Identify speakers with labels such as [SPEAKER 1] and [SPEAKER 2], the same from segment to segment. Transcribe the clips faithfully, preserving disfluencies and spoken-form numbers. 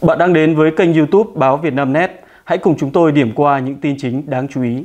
[SPEAKER 1] Bạn đang đến với kênh YouTube Báo Vietnamnet. Hãy cùng chúng tôi điểm qua những tin chính đáng chú ý.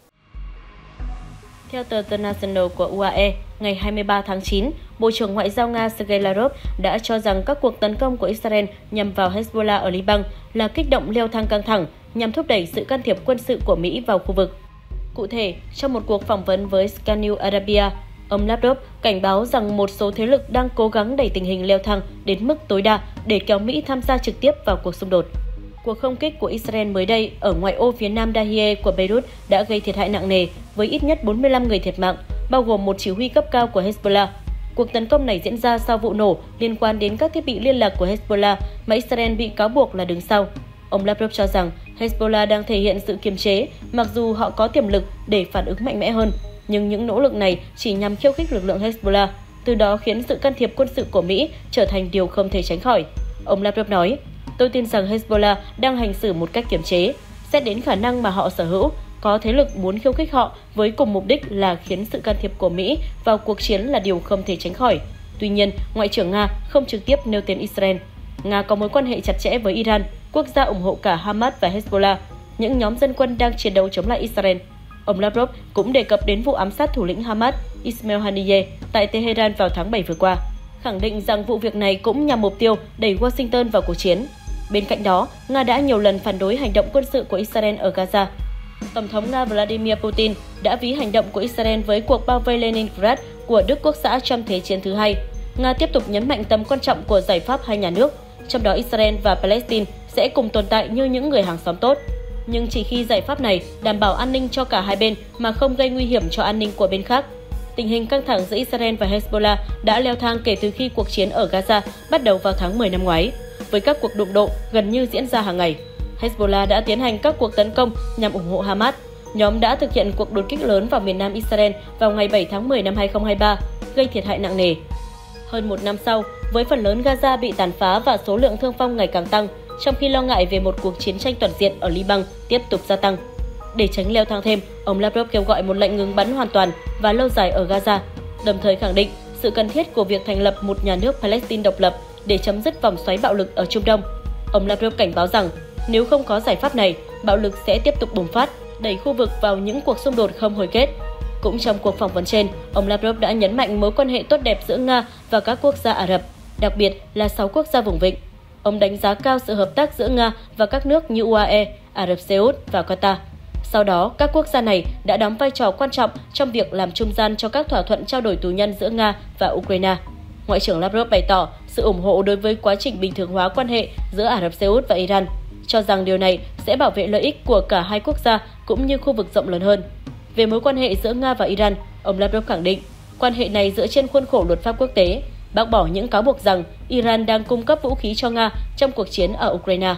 [SPEAKER 2] Theo tờ The National của u a e, ngày hai mươi ba tháng chín, Bộ trưởng Ngoại giao Nga Sergei Lavrov đã cho rằng các cuộc tấn công của Israel nhằm vào Hezbollah ở Liban là kích động leo thang căng thẳng nhằm thúc đẩy sự can thiệp quân sự của Mỹ vào khu vực. Cụ thể, trong một cuộc phỏng vấn với Sky News Arabia, ông Lavrov cảnh báo rằng một số thế lực đang cố gắng đẩy tình hình leo thang đến mức tối đa để kéo Mỹ tham gia trực tiếp vào cuộc xung đột. Cuộc không kích của Israel mới đây ở ngoại ô phía nam Dahiyeh của Beirut đã gây thiệt hại nặng nề với ít nhất bốn mươi lăm người thiệt mạng, bao gồm một chỉ huy cấp cao của Hezbollah. Cuộc tấn công này diễn ra sau vụ nổ liên quan đến các thiết bị liên lạc của Hezbollah mà Israel bị cáo buộc là đứng sau. Ông Lavrov cho rằng Hezbollah đang thể hiện sự kiềm chế, mặc dù họ có tiềm lực để phản ứng mạnh mẽ hơn, nhưng những nỗ lực này chỉ nhằm khiêu khích lực lượng Hezbollah, từ đó khiến sự can thiệp quân sự của Mỹ trở thành điều không thể tránh khỏi. Ông Lavrov nói, tôi tin rằng Hezbollah đang hành xử một cách kiềm chế, xét đến khả năng mà họ sở hữu, có thế lực muốn khiêu khích họ với cùng mục đích là khiến sự can thiệp của Mỹ vào cuộc chiến là điều không thể tránh khỏi. Tuy nhiên, Ngoại trưởng Nga không trực tiếp nêu tên Israel. Nga có mối quan hệ chặt chẽ với Iran, quốc gia ủng hộ cả Hamas và Hezbollah, những nhóm dân quân đang chiến đấu chống lại Israel. Ông Lavrov cũng đề cập đến vụ ám sát thủ lĩnh Hamas Ismail Haniyeh tại Tehran vào tháng bảy vừa qua, khẳng định rằng vụ việc này cũng nhằm mục tiêu đẩy Washington vào cuộc chiến. Bên cạnh đó, Nga đã nhiều lần phản đối hành động quân sự của Israel ở Gaza. Tổng thống Nga Vladimir Putin đã ví hành động của Israel với cuộc bao vây Leningrad của Đức Quốc xã trong Thế chiến thứ hai. Nga tiếp tục nhấn mạnh tầm quan trọng của giải pháp hai nhà nước, trong đó Israel và Palestine sẽ cùng tồn tại như những người hàng xóm tốt. Nhưng chỉ khi giải pháp này đảm bảo an ninh cho cả hai bên mà không gây nguy hiểm cho an ninh của bên khác. Tình hình căng thẳng giữa Israel và Hezbollah đã leo thang kể từ khi cuộc chiến ở Gaza bắt đầu vào tháng mười năm ngoái, với các cuộc đụng độ gần như diễn ra hàng ngày. Hezbollah đã tiến hành các cuộc tấn công nhằm ủng hộ Hamas. Nhóm đã thực hiện cuộc đột kích lớn vào miền nam Israel vào ngày bảy tháng mười năm hai nghìn không trăm hai mươi ba, gây thiệt hại nặng nề. Hơn một năm sau, với phần lớn Gaza bị tàn phá và số lượng thương vong ngày càng tăng, trong khi lo ngại về một cuộc chiến tranh toàn diện ở Liban tiếp tục gia tăng. Để tránh leo thang thêm, ông Lavrov kêu gọi một lệnh ngừng bắn hoàn toàn và lâu dài ở Gaza, đồng thời khẳng định sự cần thiết của việc thành lập một nhà nước Palestine độc lập để chấm dứt vòng xoáy bạo lực ở Trung Đông. Ông Lavrov cảnh báo rằng nếu không có giải pháp này, bạo lực sẽ tiếp tục bùng phát, đẩy khu vực vào những cuộc xung đột không hồi kết. Cũng trong cuộc phỏng vấn trên, ông Lavrov đã nhấn mạnh mối quan hệ tốt đẹp giữa Nga và các quốc gia Ả Rập, đặc biệt là sáu quốc gia vùng vịnh. Ông đánh giá cao sự hợp tác giữa Nga và các nước như u a e, Ả Rập Xê Út và Qatar. Sau đó, các quốc gia này đã đóng vai trò quan trọng trong việc làm trung gian cho các thỏa thuận trao đổi tù nhân giữa Nga và Ukraine. Ngoại trưởng Lavrov bày tỏ sự ủng hộ đối với quá trình bình thường hóa quan hệ giữa Ả Rập Xê Út và Iran, cho rằng điều này sẽ bảo vệ lợi ích của cả hai quốc gia cũng như khu vực rộng lớn hơn. Về mối quan hệ giữa Nga và Iran, ông Lavrov khẳng định quan hệ này dựa trên khuôn khổ luật pháp quốc tế, bác bỏ những cáo buộc rằng Iran đang cung cấp vũ khí cho Nga trong cuộc chiến ở Ukraine.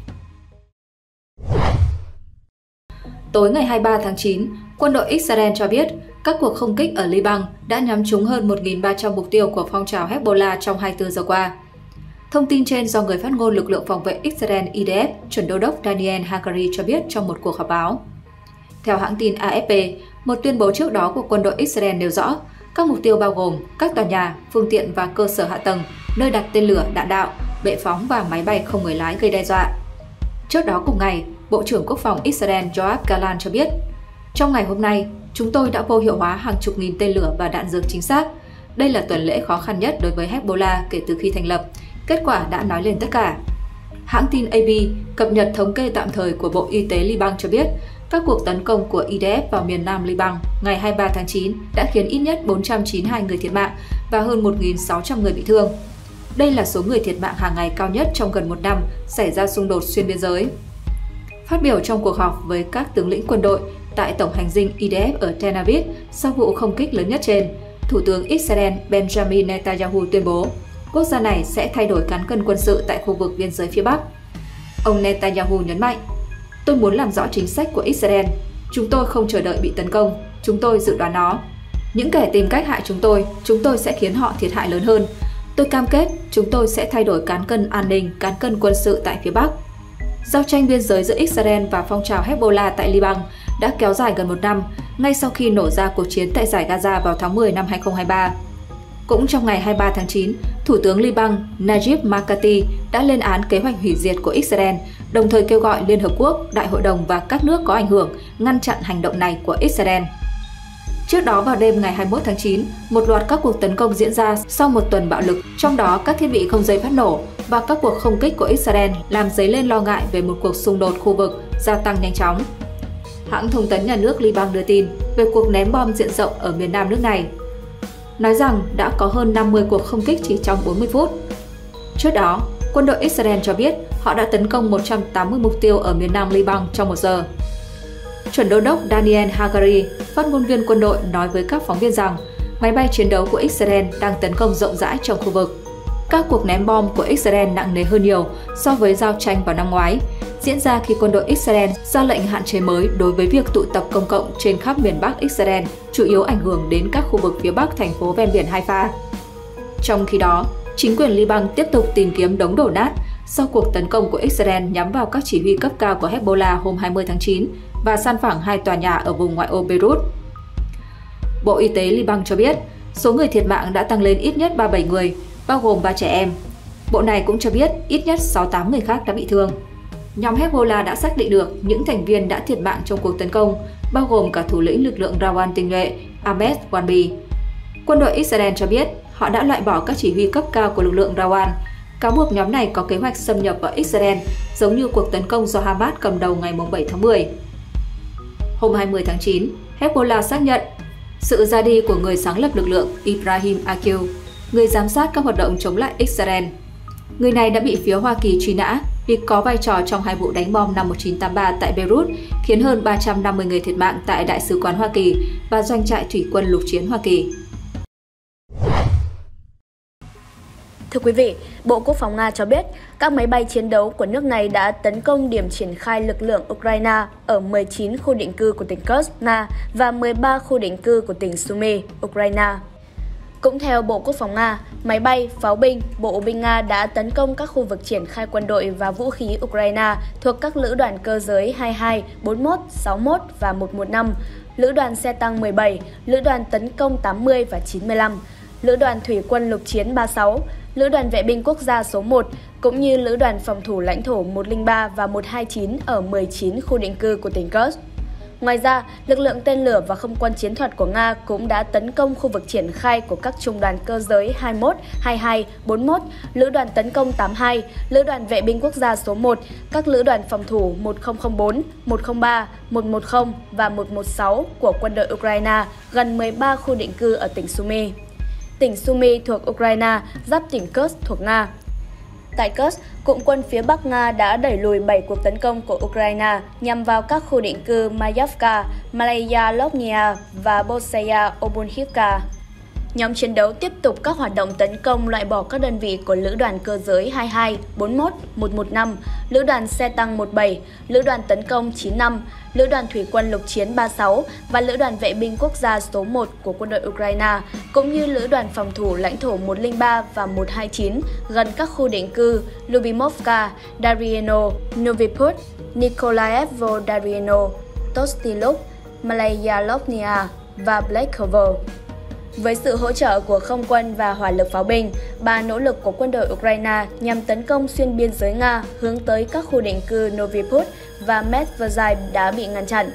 [SPEAKER 3] Tối ngày hai mươi ba tháng chín, quân đội Israel cho biết các cuộc không kích ở Liban đã nhắm trúng hơn một nghìn ba trăm mục tiêu của phong trào Hezbollah trong hai mươi tư giờ qua. Thông tin trên do người phát ngôn lực lượng phòng vệ Israel I D F, chuẩn đô đốc Daniel Hagari cho biết trong một cuộc họp báo. Theo hãng tin A F P, một tuyên bố trước đó của quân đội Israel nêu rõ các mục tiêu bao gồm các tòa nhà, phương tiện và cơ sở hạ tầng, nơi đặt tên lửa, đạn đạo, bệ phóng và máy bay không người lái gây đe dọa. Trước đó cùng ngày, Bộ trưởng Quốc phòng Israel Yoav Gallant cho biết, trong ngày hôm nay, chúng tôi đã vô hiệu hóa hàng chục nghìn tên lửa và đạn dược chính xác. Đây là tuần lễ khó khăn nhất đối với Hezbollah kể từ khi thành lập. Kết quả đã nói lên tất cả. Hãng tin A B cập nhật thống kê tạm thời của Bộ Y tế Liban cho biết, các cuộc tấn công của I D F vào miền nam Liban ngày hai mươi ba tháng chín đã khiến ít nhất bốn trăm chín mươi hai người thiệt mạng và hơn một nghìn sáu trăm người bị thương. Đây là số người thiệt mạng hàng ngày cao nhất trong gần một năm xảy ra xung đột xuyên biên giới. Phát biểu trong cuộc họp với các tướng lĩnh quân đội tại tổng hành dinh I D F ở Tel Aviv sau vụ không kích lớn nhất trên, Thủ tướng Israel Benjamin Netanyahu tuyên bố quốc gia này sẽ thay đổi cán cân quân sự tại khu vực biên giới phía Bắc. Ông Netanyahu nhấn mạnh, tôi muốn làm rõ chính sách của Israel. Chúng tôi không chờ đợi bị tấn công, chúng tôi dự đoán nó. Những kẻ tìm cách hại chúng tôi, chúng tôi sẽ khiến họ thiệt hại lớn hơn. Tôi cam kết chúng tôi sẽ thay đổi cán cân an ninh, cán cân quân sự tại phía Bắc. Giao tranh biên giới giữa Israel và phong trào Hezbollah tại Liban đã kéo dài gần một năm, ngay sau khi nổ ra cuộc chiến tại giải Gaza vào tháng mười năm hai nghìn không trăm hai mươi ba. Cũng trong ngày hai mươi ba tháng chín, Thủ tướng Liban Najib Mikati đã lên án kế hoạch hủy diệt của Israel, đồng thời kêu gọi Liên Hợp Quốc, Đại hội đồng và các nước có ảnh hưởng ngăn chặn hành động này của Israel. Trước đó vào đêm ngày hai mươi mốt tháng chín, một loạt các cuộc tấn công diễn ra sau một tuần bạo lực, trong đó các thiết bị không dây phát nổ và các cuộc không kích của Israel làm dấy lên lo ngại về một cuộc xung đột khu vực gia tăng nhanh chóng. Hãng thông tấn nhà nước Liban đưa tin về cuộc ném bom diện rộng ở miền nam nước này, nói rằng đã có hơn năm mươi cuộc không kích chỉ trong bốn mươi phút. Trước đó, quân đội Israel cho biết họ đã tấn công một trăm tám mươi mục tiêu ở miền nam Liban trong một giờ. Chuẩn đô đốc Daniel Hagari, phát ngôn viên quân đội, nói với các phóng viên rằng máy bay chiến đấu của Israel đang tấn công rộng rãi trong khu vực. Các cuộc ném bom của Israel nặng nề hơn nhiều so với giao tranh vào năm ngoái, diễn ra khi quân đội Israel ra lệnh hạn chế mới đối với việc tụ tập công cộng trên khắp miền Bắc Israel, chủ yếu ảnh hưởng đến các khu vực phía Bắc thành phố ven biển Haifa. Trong khi đó, chính quyền Liban tiếp tục tìm kiếm đống đổ nát sau cuộc tấn công của Israel nhắm vào các chỉ huy cấp cao của Hezbollah hôm hai mươi tháng chín và san phẳng hai tòa nhà ở vùng ngoại ô Beirut. Bộ Y tế Liban cho biết số người thiệt mạng đã tăng lên ít nhất ba mươi bảy người, bao gồm ba trẻ em. Bộ này cũng cho biết ít nhất sáu mươi tám người khác đã bị thương. Nhóm Hezbollah đã xác định được những thành viên đã thiệt mạng trong cuộc tấn công, bao gồm cả thủ lĩnh lực lượng Rawan tinh nhuệ Ahmed Wanbi. Quân đội Israel cho biết họ đã loại bỏ các chỉ huy cấp cao của lực lượng Rawan, cáo buộc nhóm này có kế hoạch xâm nhập vào Israel, giống như cuộc tấn công do Hamas cầm đầu ngày bảy tháng mười. Hôm hai mươi tháng chín, Hezbollah xác nhận sự ra đi của người sáng lập lực lượng Ibrahim Aqil, người giám sát các hoạt động chống lại Israel. Người này đã bị phía Hoa Kỳ truy nã vì có vai trò trong hai vụ đánh bom năm một nghìn chín trăm tám mươi ba tại Beirut, khiến hơn ba trăm năm mươi người thiệt mạng tại Đại sứ quán Hoa Kỳ và doanh trại thủy quân lục chiến Hoa Kỳ.
[SPEAKER 2] Thưa quý vị, Bộ Quốc phòng Nga cho biết các máy bay chiến đấu của nước này đã tấn công điểm triển khai lực lượng Ukraine ở mười chín khu định cư của tỉnh Kursk, Nga và mười ba khu định cư của tỉnh Sumy, Ukraine. Cũng theo Bộ Quốc phòng Nga, máy bay, pháo binh, bộ binh Nga đã tấn công các khu vực triển khai quân đội và vũ khí Ukraine thuộc các lữ đoàn cơ giới hai mươi hai, bốn mươi mốt, sáu mươi mốt và một trăm mười lăm, lữ đoàn xe tăng mười bảy, lữ đoàn tấn công tám mươi và chín mươi lăm, lữ đoàn thủy quân lục chiến ba mươi sáu, lữ đoàn vệ binh quốc gia số một, cũng như lữ đoàn phòng thủ lãnh thổ một không ba và một hai chín ở mười chín khu định cư của tỉnh Kursk. Ngoài ra, lực lượng tên lửa và không quân chiến thuật của Nga cũng đã tấn công khu vực triển khai của các trung đoàn cơ giới hai mươi mốt, hai mươi hai, bốn mươi mốt, lữ đoàn tấn công tám mươi hai, lữ đoàn vệ binh quốc gia số một, các lữ đoàn phòng thủ một không không bốn, một không ba, một một không và một một sáu của quân đội Ukraine gần mười ba khu định cư ở tỉnh Sumy. Tỉnh Sumy thuộc Ukraine, giáp tỉnh Kursk thuộc Nga. Tại Kursk, Cụm quân phía Bắc Nga đã đẩy lùi bảy cuộc tấn công của Ukraine nhằm vào các khu định cư Mayavka, Malaya Lognia và Bosaya Obunivka. Nhóm chiến đấu tiếp tục các hoạt động tấn công loại bỏ các đơn vị của lữ đoàn cơ giới hai mươi hai, bốn mươi mốt, một một năm, lữ đoàn xe tăng một mươi bảy, lữ đoàn tấn công chín mươi lăm, lữ đoàn thủy quân lục chiến ba mươi sáu và lữ đoàn vệ binh quốc gia số một của quân đội Ukraine, cũng như lữ đoàn phòng thủ lãnh thổ một không ba và một hai chín gần các khu định cư Lubimovka, Darieno, Noviput, Nikolaevo Darieno, Tostilok, Malaya Lognia và Blakovo. Với sự hỗ trợ của không quân và hỏa lực pháo binh, ba nỗ lực của quân đội Ukraine nhằm tấn công xuyên biên giới Nga hướng tới các khu định cư Noviput và Medvedai đã bị ngăn chặn.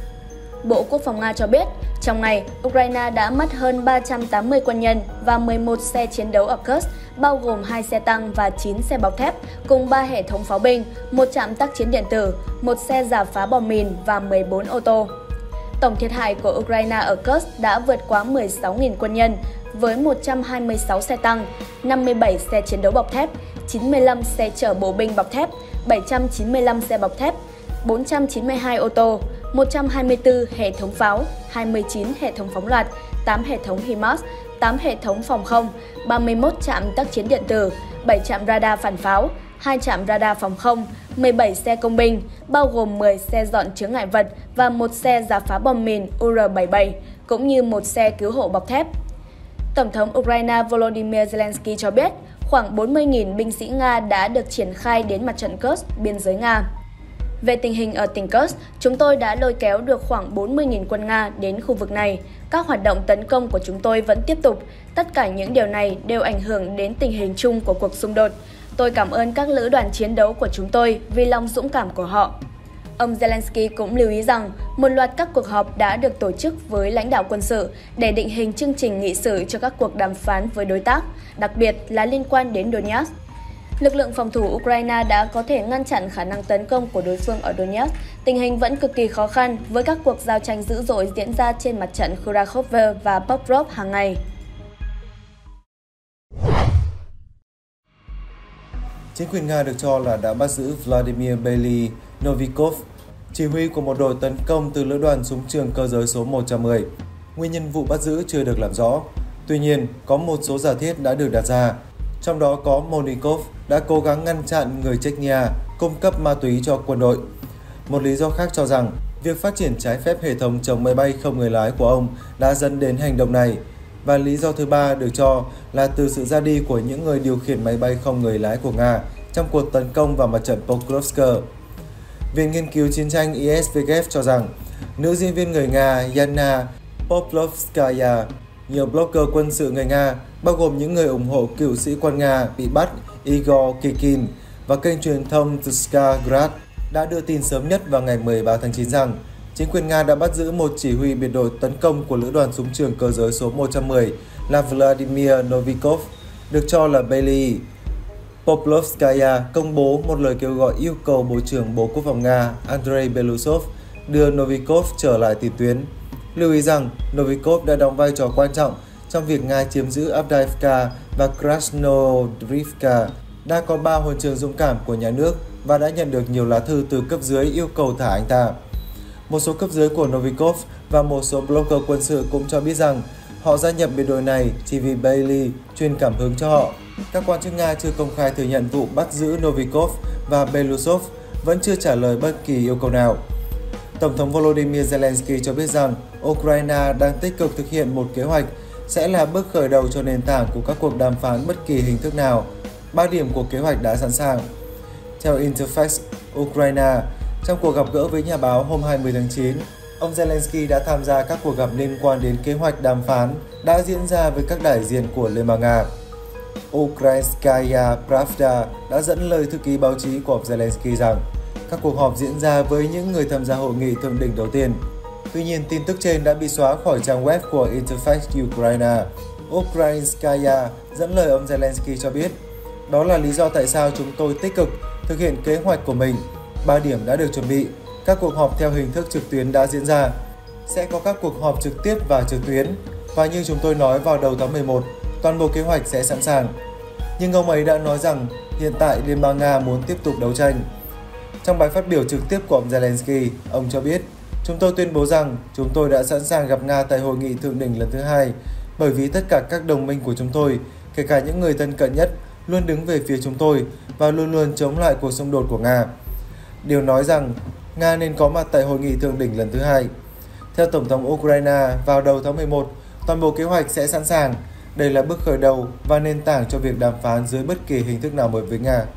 [SPEAKER 2] Bộ Quốc phòng Nga cho biết, trong ngày, Ukraine đã mất hơn ba trăm tám mươi quân nhân và mười một xe chiến đấu ở Kursk, bao gồm hai xe tăng và chín xe bọc thép, cùng ba hệ thống pháo binh, một trạm tác chiến điện tử, một xe rà phá bom mìn và mười bốn ô tô. Tổng thiệt hại của Ukraine ở Kursk đã vượt quá mười sáu nghìn quân nhân, với một trăm hai mươi sáu xe tăng, năm mươi bảy xe chiến đấu bọc thép, chín mươi lăm xe chở bộ binh bọc thép, bảy trăm chín mươi lăm xe bọc thép, bốn trăm chín mươi hai ô tô, một trăm hai mươi tư hệ thống pháo, hai mươi chín hệ thống phóng loạt, tám hệ thống HIMARS, tám hệ thống phòng không, ba mươi mốt trạm tác chiến điện tử, bảy trạm radar phản pháo, hai trạm radar phòng không, mười bảy xe công binh, bao gồm mười xe dọn chướng ngại vật và một xe rà phá bom mìn U R bảy mươi bảy, cũng như một xe cứu hộ bọc thép. Tổng thống Ukraine Volodymyr Zelensky cho biết khoảng bốn mươi nghìn binh sĩ Nga đã được triển khai đến mặt trận Kursk, biên giới Nga. Về tình hình ở tỉnh Kursk, chúng tôi đã lôi kéo được khoảng bốn mươi nghìn quân Nga đến khu vực này. Các
[SPEAKER 4] Các hoạt động tấn công của chúng tôi vẫn tiếp tục. Tất cả những điều này đều ảnh hưởng đến tình hình chung của cuộc xung đột. Tôi cảm ơn các lữ đoàn chiến đấu của chúng tôi vì lòng dũng cảm của họ. Ông Zelensky cũng lưu ý rằng một loạt các cuộc họp đã được tổ chức với lãnh đạo quân sự để định hình chương trình nghị sự cho các cuộc đàm phán với đối tác, đặc biệt là liên quan đến Donetsk. Lực lượng phòng thủ Ukraine đã có thể ngăn chặn khả năng tấn công của đối phương ở Donetsk. Tình hình vẫn cực kỳ khó khăn với các cuộc giao tranh dữ dội diễn ra trên mặt trận Kharkov và Pokrovsk hàng ngày.
[SPEAKER 5] Chính quyền Nga được cho là đã bắt giữ Vladimir Bely Novikov, chỉ huy của một đội tấn công từ lữ đoàn súng trường cơ giới số một trăm mười. Nguyên nhân vụ bắt giữ chưa được làm rõ. Tuy nhiên, có một số giả thiết đã được đặt ra. Trong đó có Monikov đã cố gắng ngăn chặn người Chechnya cung cấp ma túy cho quân đội. Một lý do khác cho rằng, việc phát triển trái phép hệ thống chống máy bay không người lái của ông đã dẫn đến hành động này. Và lý do thứ ba được cho là từ sự ra đi của những người điều khiển máy bay không người lái của Nga trong cuộc tấn công vào mặt trận Pokrovsk. Viện nghiên cứu chiến tranh i ét vê kép cho rằng, nữ diễn viên người Nga Yana Poplovskaya, nhiều blogger quân sự người Nga, bao gồm những người ủng hộ cựu sĩ quan Nga bị bắt Igor Kikin và kênh truyền thông Tska Grad, đã đưa tin sớm nhất vào ngày mười ba tháng chín rằng chính quyền Nga đã bắt giữ một chỉ huy biệt đội tấn công của lữ đoàn súng trường cơ giới số một trăm mười là Vladimir Novikov, được cho là Bely. Poplovskaya công bố một lời kêu gọi yêu cầu Bộ trưởng Bộ Quốc phòng Nga Andrei Belousov đưa Novikov trở lại tiền tuyến. Lưu ý rằng Novikov đã đóng vai trò quan trọng trong việc Nga chiếm giữ Avdiivka và Krasnodrivka, đã có ba huân chương dũng cảm của nhà nước và đã nhận được nhiều lá thư từ cấp dưới yêu cầu thả anh ta. Một số cấp dưới của Novikov và một số blogger quân sự cũng cho biết rằng họ gia nhập biệt đội này chỉ vì Bely truyền cảm hứng cho họ. Các quan chức Nga chưa công khai thừa nhận vụ bắt giữ Novikov và Belousov vẫn chưa trả lời bất kỳ yêu cầu nào. Tổng thống Volodymyr Zelensky cho biết rằng Ukraine đang tích cực thực hiện một kế hoạch sẽ là bước khởi đầu cho nền tảng của các cuộc đàm phán bất kỳ hình thức nào. Ba điểm của kế hoạch đã sẵn sàng. Theo Interfax Ukraine, trong cuộc gặp gỡ với nhà báo hôm hai mươi tháng chín, ông Zelensky đã tham gia các cuộc gặp liên quan đến kế hoạch đàm phán đã diễn ra với các đại diện của Liên bang Nga. Ukrainskaya Pravda đã dẫn lời thư ký báo chí của ông Zelensky rằng các cuộc họp diễn ra với những người tham gia hội nghị thượng đỉnh đầu tiên. Tuy nhiên, tin tức trên đã bị xóa khỏi trang web của Interfax Ukraine. Ukrainskaya dẫn lời ông Zelensky cho biết, đó là lý do tại sao chúng tôi tích cực thực hiện kế hoạch của mình. Ba điểm đã được chuẩn bị. Các cuộc họp theo hình thức trực tuyến đã diễn ra. Sẽ có các cuộc họp trực tiếp và trực tuyến. Và như chúng tôi nói vào đầu tháng mười một, toàn bộ kế hoạch sẽ sẵn sàng. Nhưng ông ấy đã nói rằng hiện tại Liên bang Nga muốn tiếp tục đấu tranh. Trong bài phát biểu trực tiếp của ông Zelensky, ông cho biết, chúng tôi tuyên bố rằng chúng tôi đã sẵn sàng gặp Nga tại hội nghị thượng đỉnh lần thứ hai, bởi vì tất cả các đồng minh của chúng tôi, kể cả những người thân cận nhất, luôn đứng về phía chúng tôi và luôn luôn chống lại cuộc xung đột của Nga. Điều nói rằng Nga nên có mặt tại hội nghị thượng đỉnh lần thứ hai. Theo Tổng thống Ukraine, vào đầu tháng mười một, toàn bộ kế hoạch sẽ sẵn sàng. Đây là bước khởi đầu và nền tảng cho việc đàm phán dưới bất kỳ hình thức nào mới với Nga.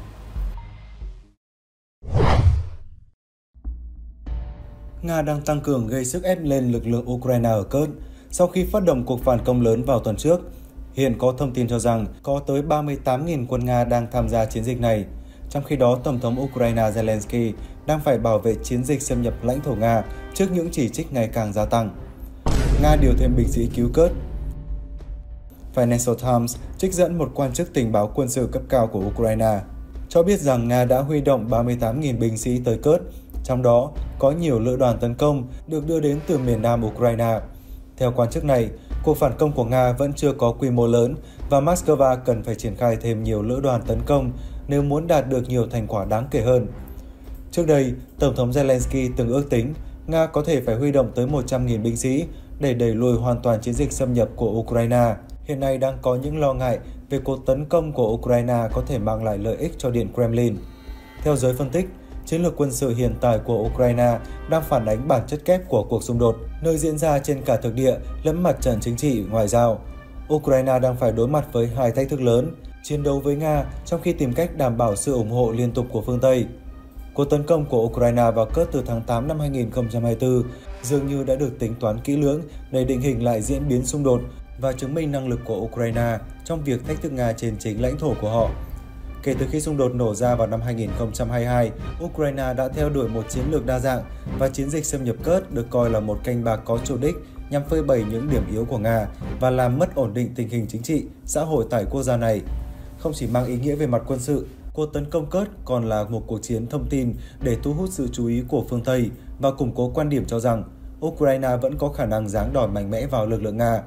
[SPEAKER 5] Nga đang tăng cường gây sức ép lên lực lượng Ukraine ở Kursk sau khi phát động cuộc phản công lớn vào tuần trước. Hiện có thông tin cho rằng có tới ba mươi tám nghìn quân Nga đang tham gia chiến dịch này. Trong khi đó, Tổng thống Ukraine Zelensky đang phải bảo vệ chiến dịch xâm nhập lãnh thổ Nga trước những chỉ trích ngày càng gia tăng. Nga điều thêm binh sĩ cứu Kursk. Financial Times trích dẫn một quan chức tình báo quân sự cấp cao của Ukraine cho biết rằng Nga đã huy động ba mươi tám nghìn binh sĩ tới Kursk, trong đó có nhiều lữ đoàn tấn công được đưa đến từ miền nam Ukraine. Theo quan chức này, cuộc phản công của Nga vẫn chưa có quy mô lớn và Moscow cần phải triển khai thêm nhiều lữ đoàn tấn công nếu muốn đạt được nhiều thành quả đáng kể hơn. Trước đây, Tổng thống Zelensky từng ước tính Nga có thể phải huy động tới một trăm nghìn binh sĩ để đẩy lùi hoàn toàn chiến dịch xâm nhập của Ukraine. Hiện nay đang có những lo ngại về cuộc tấn công của Ukraine có thể mang lại lợi ích cho Điện Kremlin. Theo giới phân tích, chiến lược quân sự hiện tại của Ukraine đang phản ánh bản chất kép của cuộc xung đột, nơi diễn ra trên cả thực địa lẫn mặt trận chính trị, ngoại giao. Ukraine đang phải đối mặt với hai thách thức lớn, chiến đấu với Nga trong khi tìm cách đảm bảo sự ủng hộ liên tục của phương Tây. Cuộc tấn công của Ukraine vào Kursk từ tháng tám năm hai nghìn không trăm hai mươi tư dường như đã được tính toán kỹ lưỡng để định hình lại diễn biến xung đột và chứng minh năng lực của Ukraine trong việc thách thức Nga trên chính lãnh thổ của họ. Kể từ khi xung đột nổ ra vào năm hai nghìn không trăm hai mươi hai, Ukraine đã theo đuổi một chiến lược đa dạng và chiến dịch xâm nhập Kursk được coi là một canh bạc có chủ đích nhằm phơi bày những điểm yếu của Nga và làm mất ổn định tình hình chính trị, xã hội tại quốc gia này. Không chỉ mang ý nghĩa về mặt quân sự, cuộc tấn công Kursk còn là một cuộc chiến thông tin để thu hút sự chú ý của phương Tây và củng cố quan điểm cho rằng Ukraine vẫn có khả năng giáng đòn mạnh mẽ vào lực lượng Nga.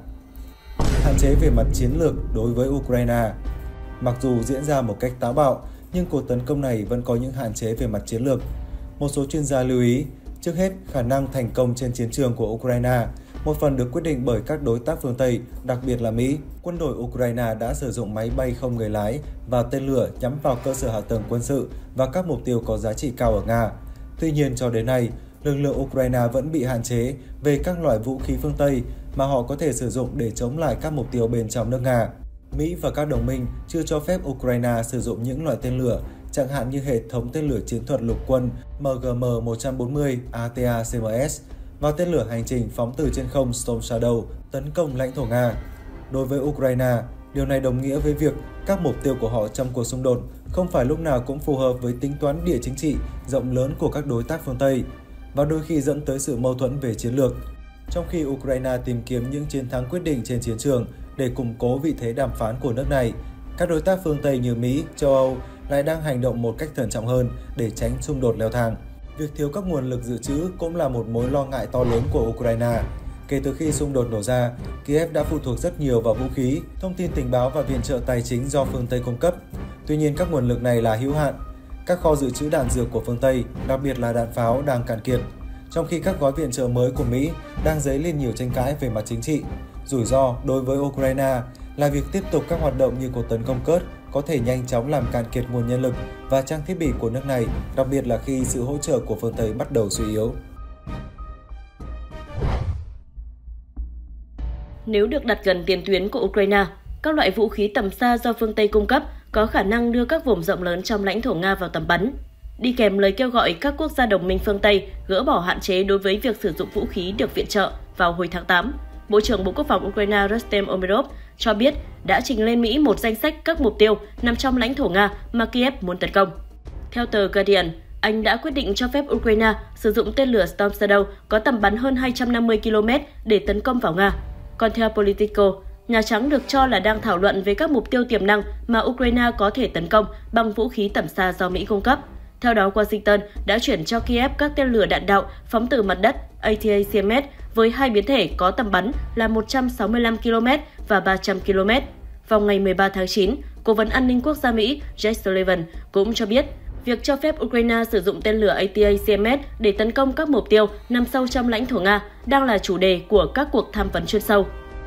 [SPEAKER 5] Hạn chế về mặt chiến lược đối với Ukraine. Mặc dù diễn ra một cách táo bạo, nhưng cuộc tấn công này vẫn có những hạn chế về mặt chiến lược. Một số chuyên gia lưu ý, trước hết, khả năng thành công trên chiến trường của Ukraine một phần được quyết định bởi các đối tác phương Tây, đặc biệt là Mỹ. Quân đội Ukraine đã sử dụng máy bay không người lái và tên lửa nhắm vào cơ sở hạ tầng quân sự và các mục tiêu có giá trị cao ở Nga. Tuy nhiên, cho đến nay, lực lượng Ukraine vẫn bị hạn chế về các loại vũ khí phương Tây mà họ có thể sử dụng để chống lại các mục tiêu bên trong nước Nga. Mỹ và các đồng minh chưa cho phép Ukraine sử dụng những loại tên lửa, chẳng hạn như hệ thống tên lửa chiến thuật lục quân M G M một trăm bốn mươi A T A C M S và tên lửa hành trình phóng từ trên không Storm Shadow tấn công lãnh thổ Nga. Đối với Ukraine, điều này đồng nghĩa với việc các mục tiêu của họ trong cuộc xung đột không phải lúc nào cũng phù hợp với tính toán địa chính trị rộng lớn của các đối tác phương Tây và đôi khi dẫn tới sự mâu thuẫn về chiến lược. Trong khi Ukraine tìm kiếm những chiến thắng quyết định trên chiến trường để củng cố vị thế đàm phán của nước này, các đối tác phương Tây như Mỹ, châu Âu lại đang hành động một cách thận trọng hơn để tránh xung đột leo thang. Việc thiếu các nguồn lực dự trữ cũng là một mối lo ngại to lớn của Ukraine. Kể từ khi xung đột nổ ra, Kiev đã phụ thuộc rất nhiều vào vũ khí, thông tin tình báo và viện trợ tài chính do phương Tây cung cấp. Tuy nhiên, các nguồn lực này là hữu hạn. Các kho dự trữ đạn dược của phương Tây, đặc biệt là đạn pháo, đang cạn kiệt, trong khi các gói viện trợ mới của Mỹ đang dấy lên nhiều tranh cãi về mặt chính trị. Rủi ro đối với Ukraine là việc tiếp tục các hoạt động như cuộc tấn công Kursk có thể nhanh chóng làm cạn kiệt nguồn nhân lực và trang thiết bị của nước này, đặc biệt là khi sự hỗ trợ của phương Tây bắt đầu suy yếu.
[SPEAKER 2] Nếu được đặt gần tiền tuyến của Ukraine, các loại vũ khí tầm xa do phương Tây cung cấp có khả năng đưa các vùng rộng lớn trong lãnh thổ Nga vào tầm bắn. Đi kèm lời kêu gọi các quốc gia đồng minh phương Tây gỡ bỏ hạn chế đối với việc sử dụng vũ khí được viện trợ vào hồi tháng tám, Bộ trưởng Bộ Quốc phòng Ukraine Rustem Umerov cho biết đã trình lên Mỹ một danh sách các mục tiêu nằm trong lãnh thổ Nga mà Kiev muốn tấn công. Theo tờ Guardian, Anh đã quyết định cho phép Ukraine sử dụng tên lửa Storm Shadow có tầm bắn hơn hai trăm năm mươi ki lô mét để tấn công vào Nga. Còn theo Politico, Nhà Trắng được cho là đang thảo luận về các mục tiêu tiềm năng mà Ukraine có thể tấn công bằng vũ khí tầm xa do Mỹ cung cấp. Theo đó, Washington đã chuyển cho Kiev các tên lửa đạn đạo phóng từ mặt đất A T A C M S với hai biến thể có tầm bắn là một trăm sáu mươi lăm ki lô mét và ba trăm ki lô mét. Vào ngày mười ba tháng chín, Cố vấn An ninh Quốc gia Mỹ Jake Sullivan cũng cho biết việc cho phép Ukraine sử dụng tên lửa A T A C M S để tấn công các mục tiêu nằm sâu trong lãnh thổ Nga đang là chủ đề của các cuộc tham vấn chuyên sâu.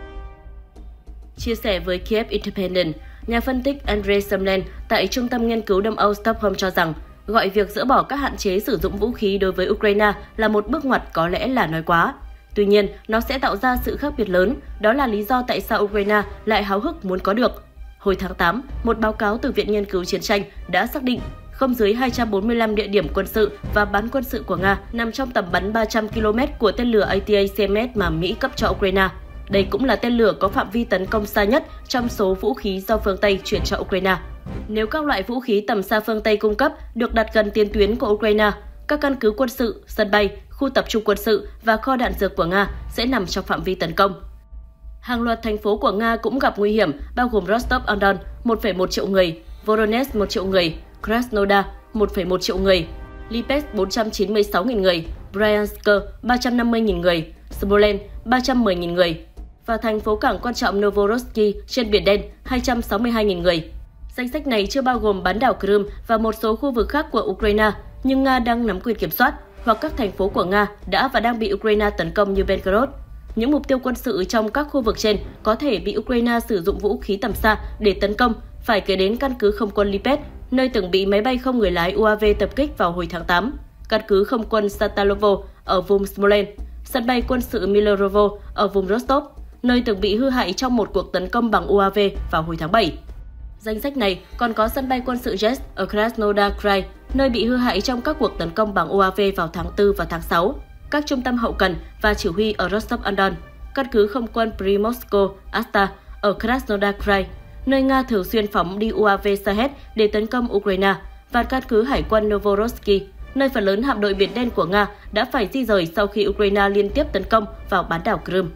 [SPEAKER 2] Chia sẻ với Kiev Independent, nhà phân tích Andrei Semlen tại Trung tâm Nghiên cứu Đông Âu Stockholm cho rằng gọi việc dỡ bỏ các hạn chế sử dụng vũ khí đối với Ukraine là một bước ngoặt có lẽ là nói quá. Tuy nhiên, nó sẽ tạo ra sự khác biệt lớn, đó là lý do tại sao Ukraine lại háo hức muốn có được. Hồi tháng tám, một báo cáo từ Viện Nghiên cứu Chiến tranh đã xác định không dưới hai trăm bốn mươi lăm địa điểm quân sự và bán quân sự của Nga nằm trong tầm bắn ba trăm ki lô mét của tên lửa A T A C M S mà Mỹ cấp cho Ukraine. Đây cũng là tên lửa có phạm vi tấn công xa nhất trong số vũ khí do phương Tây chuyển cho Ukraine. Nếu các loại vũ khí tầm xa phương Tây cung cấp được đặt gần tiền tuyến của Ukraine, các căn cứ quân sự, sân bay, khu tập trung quân sự và kho đạn dược của Nga sẽ nằm trong phạm vi tấn công. Hàng loạt thành phố của Nga cũng gặp nguy hiểm, bao gồm Rostov-on-Don, một phẩy một triệu người, Voronezh, một triệu người, Krasnodar, một phẩy một triệu người, Lipetsk, bốn trăm chín mươi sáu nghìn người, Bryansk, ba trăm năm mươi nghìn người, Smolensk, ba trăm mười nghìn người, và thành phố cảng quan trọng Novorossiysk trên Biển Đen, hai trăm sáu mươi hai nghìn người. Danh sách này chưa bao gồm bán đảo Crimea và một số khu vực khác của Ukraine, nhưng Nga đang nắm quyền kiểm soát, hoặc các thành phố của Nga đã và đang bị Ukraine tấn công như Belgorod. Những mục tiêu quân sự trong các khu vực trên có thể bị Ukraine sử dụng vũ khí tầm xa để tấn công, phải kể đến căn cứ không quân Lipetsk, nơi từng bị máy bay không người lái U A V tập kích vào hồi tháng tám, căn cứ không quân Satalovo ở vùng Smolensk, sân bay quân sự Milerovo ở vùng Rostov, nơi từng bị hư hại trong một cuộc tấn công bằng U A V vào hồi tháng bảy. Danh sách này còn có sân bay quân sự Zhezh ở Krasnodar Krai, nơi bị hư hại trong các cuộc tấn công bằng U A V vào tháng tư và tháng sáu. các trung tâm hậu cần và chỉ huy ở Rostov-on-Don, căn cứ không quân Primorsko-Asta ở Krasnodar Krai, nơi Nga thường xuyên phóng đi u a vê Shahed để tấn công Ukraine, và căn cứ hải quân Novorossiysk, nơi phần lớn hạm đội Biển Đen của Nga đã phải di rời sau khi Ukraine liên tiếp tấn công vào bán đảo Crimea.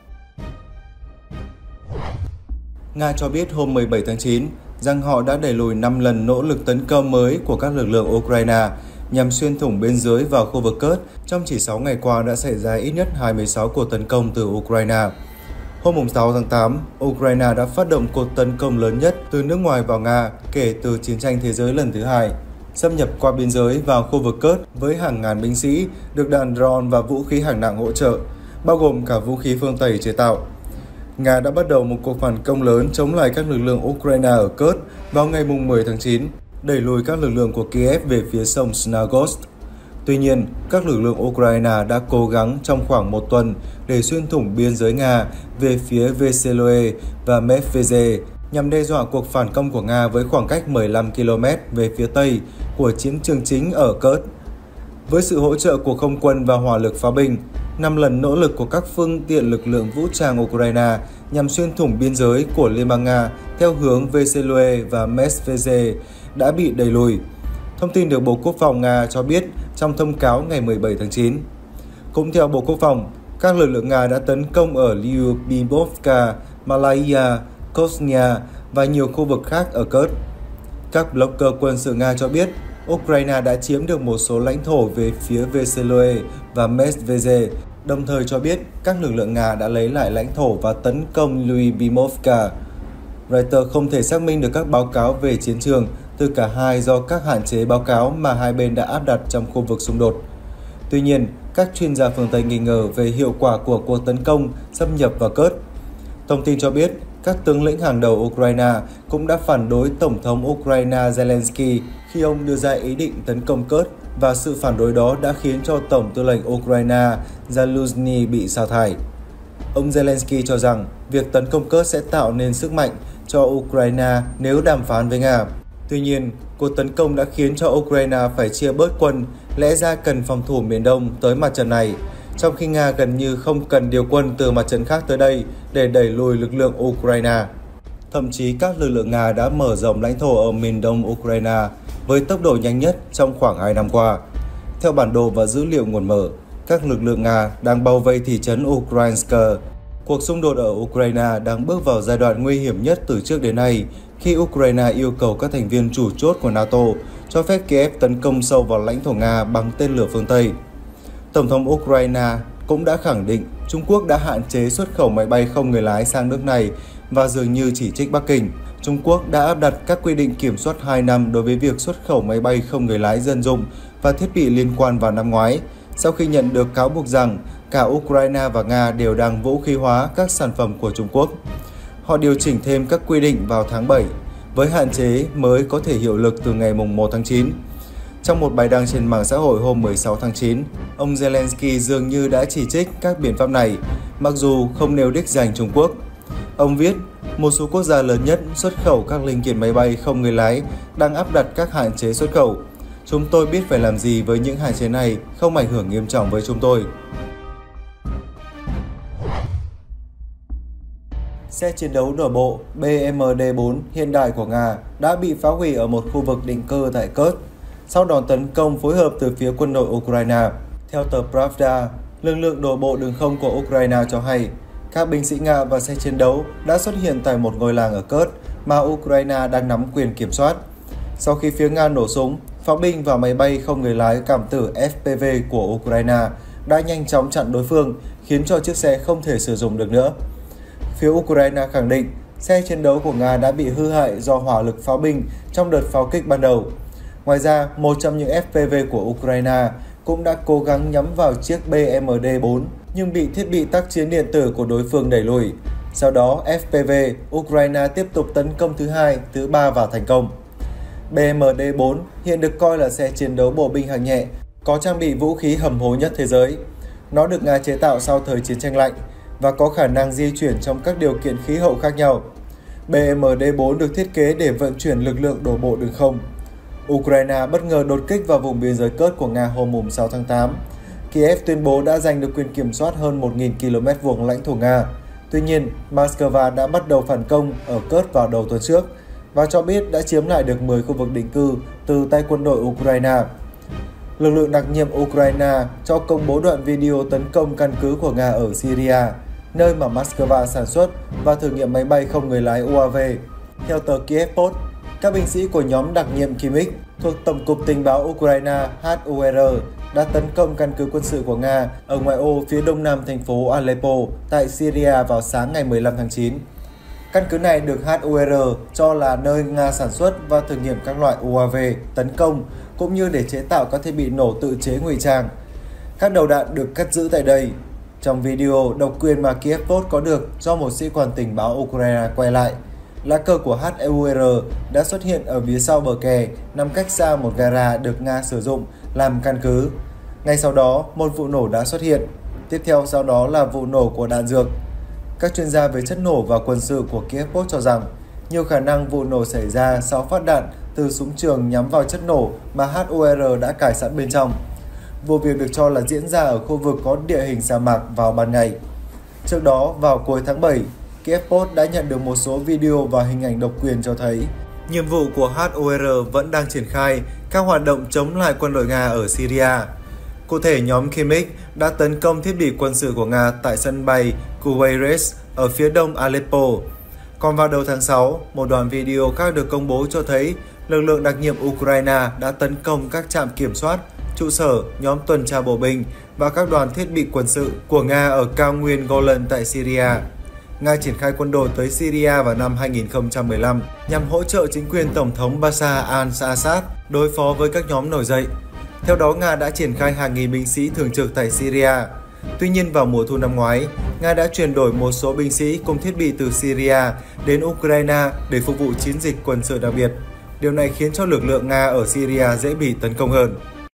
[SPEAKER 5] Nga cho biết hôm mười bảy tháng chín rằng họ đã đẩy lùi năm lần nỗ lực tấn công mới của các lực lượng Ukraine nhằm xuyên thủng biên giới vào khu vực Kursk. Trong chỉ sáu ngày qua đã xảy ra ít nhất hai mươi sáu cuộc tấn công từ Ukraine. Hôm sáu tháng tám, Ukraine đã phát động cuộc tấn công lớn nhất từ nước ngoài vào Nga kể từ chiến tranh thế giới lần thứ hai, xâm nhập qua biên giới vào khu vực Kursk với hàng ngàn binh sĩ, được đạn drone và vũ khí hạng nặng hỗ trợ, bao gồm cả vũ khí phương Tây chế tạo. Nga đã bắt đầu một cuộc phản công lớn chống lại các lực lượng Ukraine ở Kursk vào ngày mười tháng chín, đẩy lùi các lực lượng của Kiev về phía sông Snagost. Tuy nhiên, các lực lượng Ukraine đã cố gắng trong khoảng một tuần để xuyên thủng biên giới Nga về phía Veseloe và Medvedje nhằm đe dọa cuộc phản công của Nga với khoảng cách mười lăm ki lô mét về phía tây của chiến trường chính ở Kursk. Với sự hỗ trợ của không quân và hỏa lực pháo binh, năm lần nỗ lực của các phương tiện lực lượng vũ trang Ukraine nhằm xuyên thủng biên giới của Liên bang Nga theo hướng Veseloe và Medvedje đã bị đẩy lùi. Thông tin được Bộ Quốc phòng Nga cho biết trong thông cáo ngày mười bảy tháng chín. Cũng theo Bộ Quốc phòng, các lực lượng Nga đã tấn công ở Lyubimovka, Malaya, Kosnya và nhiều khu vực khác ở Kursk. Các blogger quân sự Nga cho biết Ukraine đã chiếm được một số lãnh thổ về phía Veseloe và Medvedje, đồng thời cho biết các lực lượng Nga đã lấy lại lãnh thổ và tấn công Lyubimovka. Reuters không thể xác minh được các báo cáo về chiến trường từ cả hai do các hạn chế báo cáo mà hai bên đã áp đặt trong khu vực xung đột. Tuy nhiên, các chuyên gia phương Tây nghi ngờ về hiệu quả của cuộc tấn công xâm nhập vào Kursk. Thông tin cho biết, các tướng lĩnh hàng đầu Ukraine cũng đã phản đối Tổng thống Ukraine Zelensky khi ông đưa ra ý định tấn công Kursk, và sự phản đối đó đã khiến cho Tổng tư lệnh Ukraine Zaluzhny bị sa thải. Ông Zelensky cho rằng việc tấn công Kursk sẽ tạo nên sức mạnh cho Ukraine nếu đàm phán với Nga. Tuy nhiên, cuộc tấn công đã khiến cho Ukraine phải chia bớt quân, lẽ ra cần phòng thủ miền Đông tới mặt trận này, trong khi Nga gần như không cần điều quân từ mặt trận khác tới đây để đẩy lùi lực lượng Ukraine. Thậm chí các lực lượng Nga đã mở rộng lãnh thổ ở miền đông Ukraine với tốc độ nhanh nhất trong khoảng hai năm qua. Theo bản đồ và dữ liệu nguồn mở, các lực lượng Nga đang bao vây thị trấn Ukrainsk. Cuộc xung đột ở Ukraine đang bước vào giai đoạn nguy hiểm nhất từ trước đến nay khi Ukraine yêu cầu các thành viên chủ chốt của NATO cho phép Kiev tấn công sâu vào lãnh thổ Nga bằng tên lửa phương Tây. Tổng thống Ukraine cũng đã khẳng định Trung Quốc đã hạn chế xuất khẩu máy bay không người lái sang nước này và dường như chỉ trích Bắc Kinh. Trung Quốc đã áp đặt các quy định kiểm soát hai năm đối với việc xuất khẩu máy bay không người lái dân dụng và thiết bị liên quan vào năm ngoái, sau khi nhận được cáo buộc rằng cả Ukraine và Nga đều đang vũ khí hóa các sản phẩm của Trung Quốc. Họ điều chỉnh thêm các quy định vào tháng bảy, với hạn chế mới có thể hiệu lực từ ngày một tháng chín. Trong một bài đăng trên mạng xã hội hôm mười sáu tháng chín, ông Zelensky dường như đã chỉ trích các biện pháp này, mặc dù không nêu đích danh Trung Quốc. Ông viết, một số quốc gia lớn nhất xuất khẩu các linh kiện máy bay không người lái đang áp đặt các hạn chế xuất khẩu. Chúng tôi biết phải làm gì với những hạn chế này không ảnh hưởng nghiêm trọng với chúng tôi. Xe chiến đấu đổ bộ B M D bốn hiện đại của Nga đã bị phá hủy ở một khu vực định cư tại Kursk sau đòn tấn công phối hợp từ phía quân đội Ukraine. Theo tờ Pravda, lực lượng đổ bộ đường không của Ukraine cho hay các binh sĩ Nga và xe chiến đấu đã xuất hiện tại một ngôi làng ở Kursk mà Ukraine đang nắm quyền kiểm soát. Sau khi phía Nga nổ súng, pháo binh và máy bay không người lái cảm tử F P V của Ukraine đã nhanh chóng chặn đối phương, khiến cho chiếc xe không thể sử dụng được nữa. Phía Ukraine khẳng định xe chiến đấu của Nga đã bị hư hại do hỏa lực pháo binh trong đợt pháo kích ban đầu. Ngoài ra, một trong những F P V của Ukraine cũng đã cố gắng nhắm vào chiếc B M D bốn nhưng bị thiết bị tác chiến điện tử của đối phương đẩy lùi. Sau đó, F P V Ukraine tiếp tục tấn công thứ hai, thứ ba và thành công. B M D bốn hiện được coi là xe chiến đấu bộ binh hạng nhẹ, có trang bị vũ khí hầm hố nhất thế giới. Nó được Nga chế tạo sau thời chiến tranh lạnh và có khả năng di chuyển trong các điều kiện khí hậu khác nhau. B M D bốn được thiết kế để vận chuyển lực lượng đổ bộ đường không. Ukraine bất ngờ đột kích vào vùng biên giới Kursk của Nga hôm sáu tháng tám. Kiev tuyên bố đã giành được quyền kiểm soát hơn một nghìn ki lô mét vuông lãnh thổ Nga. Tuy nhiên, Moscow đã bắt đầu phản công ở Kursk vào đầu tuần trước và cho biết đã chiếm lại được mười khu vực định cư từ tay quân đội Ukraine. Lực lượng đặc nhiệm Ukraine cho công bố đoạn video tấn công căn cứ của Nga ở Syria, nơi mà Moscow sản xuất và thử nghiệm máy bay không người lái u a vê. Theo tờ Kiev Post, các binh sĩ của nhóm đặc nhiệm Kimmich thuộc Tổng cục Tình báo Ukraine hát u rờ đã tấn công căn cứ quân sự của Nga ở ngoại ô phía đông nam thành phố Aleppo tại Syria vào sáng ngày mười lăm tháng chín. Căn cứ này được hát u rờ cho là nơi Nga sản xuất và thử nghiệm các loại u a vê tấn công cũng như để chế tạo các thiết bị nổ tự chế ngụy trang. Các đầu đạn được cất giữ tại đây. Trong video độc quyền mà Kiev Post có được do một sĩ quan tình báo Ukraine quay lại, lá cờ của hát u rờ đã xuất hiện ở phía sau bờ kè, nằm cách xa một gara được Nga sử dụng làm căn cứ. Ngay sau đó, một vụ nổ đã xuất hiện. Tiếp theo sau đó là vụ nổ của đạn dược. Các chuyên gia về chất nổ và quân sự của Kiev Post cho rằng nhiều khả năng vụ nổ xảy ra sau phát đạn từ súng trường nhắm vào chất nổ mà hát u rờ đã cài sẵn bên trong. Vụ việc được cho là diễn ra ở khu vực có địa hình sa mạc vào ban ngày. Trước đó, vào cuối tháng bảy, Kiev Post đã nhận được một số video và hình ảnh độc quyền cho thấy nhiệm vụ của hát u rờ vẫn đang triển khai các hoạt động chống lại quân đội Nga ở Syria. Cụ thể, nhóm Kimmich đã tấn công thiết bị quân sự của Nga tại sân bay Kuwait ở phía đông Aleppo. Còn vào đầu tháng sáu, một đoạn video khác được công bố cho thấy lực lượng đặc nhiệm Ukraine đã tấn công các trạm kiểm soát, trụ sở, nhóm tuần tra bộ binh và các đoàn thiết bị quân sự của Nga ở cao nguyên Golan tại Syria. Nga triển khai quân đội tới Syria vào năm hai nghìn không trăm mười lăm nhằm hỗ trợ chính quyền Tổng thống Bashar al-Assad đối phó với các nhóm nổi dậy. Theo đó, Nga đã triển khai hàng nghìn binh sĩ thường trực tại Syria. Tuy nhiên, vào mùa thu năm ngoái, Nga đã chuyển đổi một số binh sĩ cùng thiết bị từ Syria đến Ukraine để phục vụ chiến dịch quân sự đặc biệt. Điều này khiến cho lực lượng Nga ở Syria dễ bị tấn công hơn.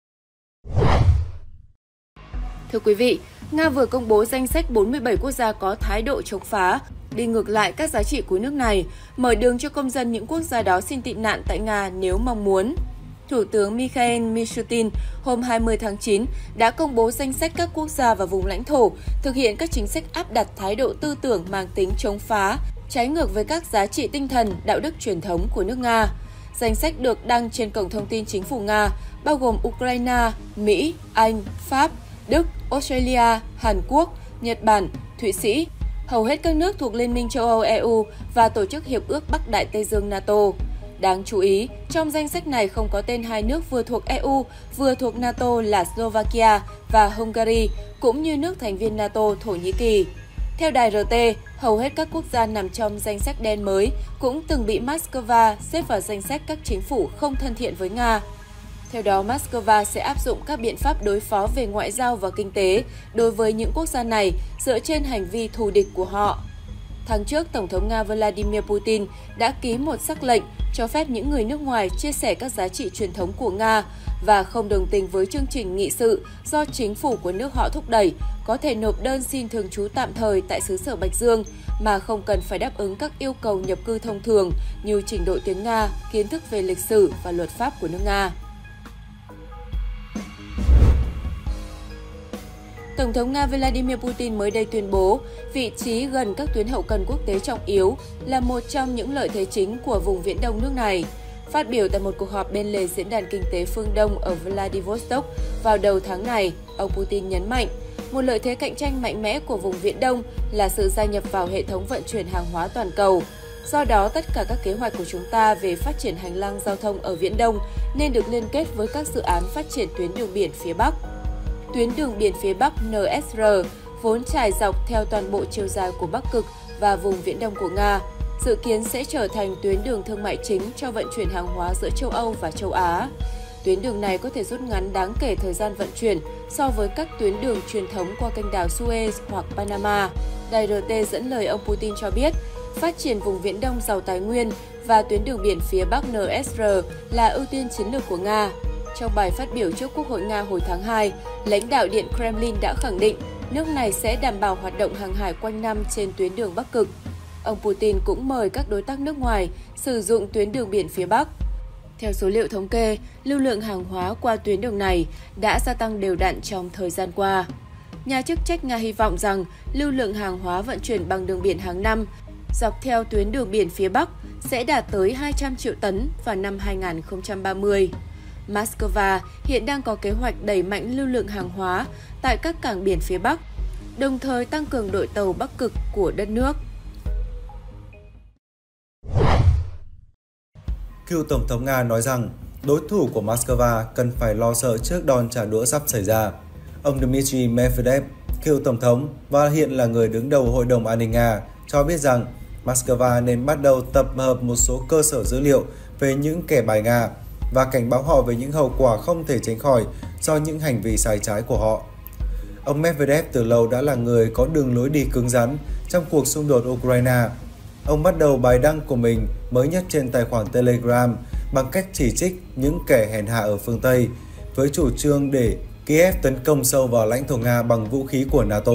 [SPEAKER 4] Thưa quý vị, Nga vừa công bố danh sách bốn mươi bảy quốc gia có thái độ chống phá, đi ngược lại các giá trị của nước này, mở đường cho công dân những quốc gia đó xin tị nạn tại Nga nếu mong muốn. Thủ tướng Mikhail Mishustin hôm hai mươi tháng chín đã công bố danh sách các quốc gia và vùng lãnh thổ thực hiện các chính sách áp đặt thái độ tư tưởng mang tính chống phá, trái ngược với các giá trị tinh thần, đạo đức truyền thống của nước Nga. Danh sách được đăng trên cổng thông tin chính phủ Nga, bao gồm Ukraine, Mỹ, Anh, Pháp, Đức, Australia, Hàn Quốc, Nhật Bản, Thụy Sĩ, hầu hết các nước thuộc Liên minh châu Âu E U và Tổ chức Hiệp ước Bắc Đại Tây Dương NATO. Đáng chú ý, trong danh sách này không có tên hai nước vừa thuộc E U, vừa thuộc NATO là Slovakia và Hungary, cũng như nước thành viên NATO Thổ Nhĩ Kỳ. Theo đài rờ tê, hầu hết các quốc gia nằm trong danh sách đen mới cũng từng bị Moscow xếp vào danh sách các chính phủ không thân thiện với Nga. Theo đó, Moscow sẽ áp dụng các biện pháp đối phó về ngoại giao và kinh tế đối với những quốc gia này dựa trên hành vi thù địch của họ. Tháng trước, Tổng thống Nga Vladimir Putin đã ký một sắc lệnh cho phép những người nước ngoài chia sẻ các giá trị truyền thống của Nga và không đồng tình với chương trình nghị sự do chính phủ của nước họ thúc đẩy, có thể nộp đơn xin thường trú tạm thời tại xứ sở Bạch Dương mà không cần phải đáp ứng các yêu cầu nhập cư thông thường như trình độ tiếng Nga, kiến thức về lịch sử và luật pháp của nước Nga. Tổng thống Nga Vladimir Putin mới đây tuyên bố vị trí gần các tuyến hậu cần quốc tế trọng yếu là một trong những lợi thế chính của vùng Viễn Đông nước này. Phát biểu tại một cuộc họp bên lề Diễn đàn Kinh tế Phương Đông ở Vladivostok vào đầu tháng này, ông Putin nhấn mạnh, một lợi thế cạnh tranh mạnh mẽ của vùng Viễn Đông là sự gia nhập vào hệ thống vận chuyển hàng hóa toàn cầu. Do đó, tất cả các kế hoạch của chúng ta về phát triển hành lang giao thông ở Viễn Đông nên được liên kết với các dự án phát triển tuyến đường biển phía Bắc. Tuyến đường biển phía Bắc N S R vốn trải dọc theo toàn bộ chiều dài của Bắc Cực và vùng Viễn Đông của Nga, dự kiến sẽ trở thành tuyến đường thương mại chính cho vận chuyển hàng hóa giữa châu Âu và châu Á. Tuyến đường này có thể rút ngắn đáng kể thời gian vận chuyển so với các tuyến đường truyền thống qua kênh đào Suez hoặc Panama. Đài rờ tê dẫn lời ông Putin cho biết, phát triển vùng Viễn Đông giàu tài nguyên và tuyến đường biển phía Bắc N S R là ưu tiên chiến lược của Nga. Trong bài phát biểu trước Quốc hội Nga hồi tháng hai, lãnh đạo Điện Kremlin đã khẳng định nước này sẽ đảm bảo hoạt động hàng hải quanh năm trên tuyến đường Bắc Cực. Ông Putin cũng mời các đối tác nước ngoài sử dụng tuyến đường biển phía Bắc.
[SPEAKER 6] Theo số liệu thống kê, lưu lượng hàng hóa qua tuyến đường này đã gia tăng đều đặn trong thời gian qua. Nhà chức trách Nga hy vọng rằng lưu lượng hàng hóa vận chuyển bằng đường biển hàng năm dọc theo tuyến đường biển phía Bắc sẽ đạt tới hai trăm triệu tấn vào năm hai nghìn không trăm ba mươi. Moscow hiện đang có kế hoạch đẩy mạnh lưu lượng hàng hóa tại các cảng biển phía Bắc, đồng thời tăng cường đội tàu Bắc Cực của đất nước.
[SPEAKER 5] Cựu Tổng thống Nga nói rằng đối thủ của Moscow cần phải lo sợ trước đòn trả đũa sắp xảy ra. Ông Dmitry Medvedev, cựu Tổng thống và hiện là người đứng đầu Hội đồng An ninh Nga, cho biết rằng Moscow nên bắt đầu tập hợp một số cơ sở dữ liệu về những kẻ bài Nga và cảnh báo họ về những hậu quả không thể tránh khỏi do những hành vi sai trái của họ. Ông Medvedev từ lâu đã là người có đường lối đi cứng rắn trong cuộc xung đột Ukraine. Ông bắt đầu bài đăng của mình mới nhất trên tài khoản Telegram bằng cách chỉ trích những kẻ hèn hạ ở phương Tây với chủ trương để Kiev tấn công sâu vào lãnh thổ Nga bằng vũ khí của NATO.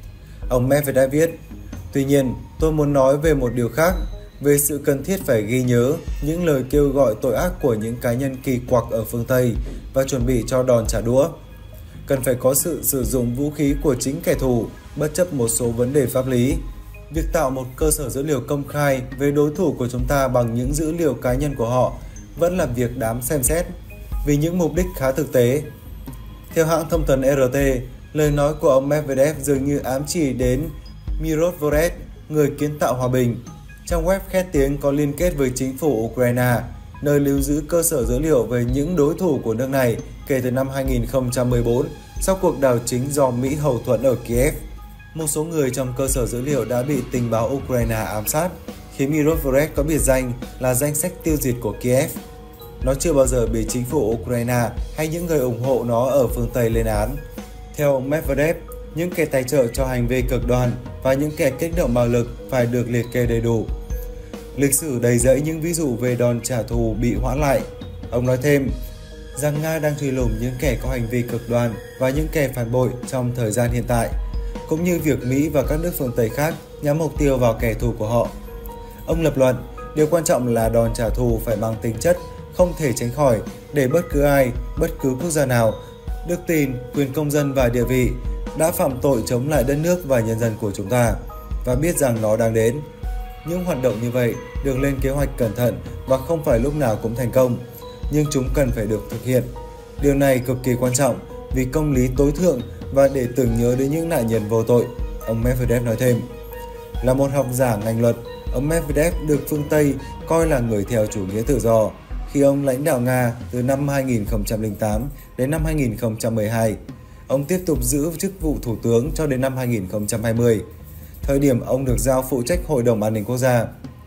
[SPEAKER 5] Ông Medvedev viết, tuy nhiên, tôi muốn nói về một điều khác, về sự cần thiết phải ghi nhớ những lời kêu gọi tội ác của những cá nhân kỳ quặc ở phương Tây và chuẩn bị cho đòn trả đũa. Cần phải có sự sử dụng vũ khí của chính kẻ thù, bất chấp một số vấn đề pháp lý. Việc tạo một cơ sở dữ liệu công khai về đối thủ của chúng ta bằng những dữ liệu cá nhân của họ vẫn là việc đáng xem xét, vì những mục đích khá thực tế. Theo hãng thông tấn rờ tê, lời nói của ông Medvedev dường như ám chỉ đến Mirotvoret, người kiến tạo hòa bình, trang web khét tiếng có liên kết với chính phủ Ukraine, nơi lưu giữ cơ sở dữ liệu về những đối thủ của nước này kể từ năm hai nghìn không trăm mười bốn, sau cuộc đảo chính do Mỹ hậu thuẫn ở Kiev. Một số người trong cơ sở dữ liệu đã bị tình báo Ukraine ám sát, khiến Mirotvoret có biệt danh là danh sách tiêu diệt của Kiev. Nó chưa bao giờ bị chính phủ Ukraine hay những người ủng hộ nó ở phương Tây lên án. Theo ông Medvedev, những kẻ tài trợ cho hành vi cực đoan và những kẻ kích động bạo lực phải được liệt kê đầy đủ. Lịch sử đầy rẫy những ví dụ về đòn trả thù bị hoãn lại. Ông nói thêm rằng Nga đang truy lùng những kẻ có hành vi cực đoan và những kẻ phản bội trong thời gian hiện tại, cũng như việc Mỹ và các nước phương Tây khác nhắm mục tiêu vào kẻ thù của họ. Ông lập luận, điều quan trọng là đòn trả thù phải mang tính chất không thể tránh khỏi để bất cứ ai, bất cứ quốc gia nào, đức tin, quyền công dân và địa vị đã phạm tội chống lại đất nước và nhân dân của chúng ta và biết rằng nó đang đến. Những hoạt động như vậy được lên kế hoạch cẩn thận và không phải lúc nào cũng thành công, nhưng chúng cần phải được thực hiện. Điều này cực kỳ quan trọng vì công lý tối thượng và để tưởng nhớ đến những nạn nhân vô tội, ông Medvedev nói thêm. Là một học giả ngành luật, ông Medvedev được phương Tây coi là người theo chủ nghĩa tự do khi ông lãnh đạo Nga từ năm hai nghìn không trăm lẻ tám đến năm hai nghìn không trăm mười hai. Ông tiếp tục giữ chức vụ thủ tướng cho đến năm hai nghìn không trăm hai mươi, thời điểm ông được giao phụ trách Hội đồng An ninh Quốc gia.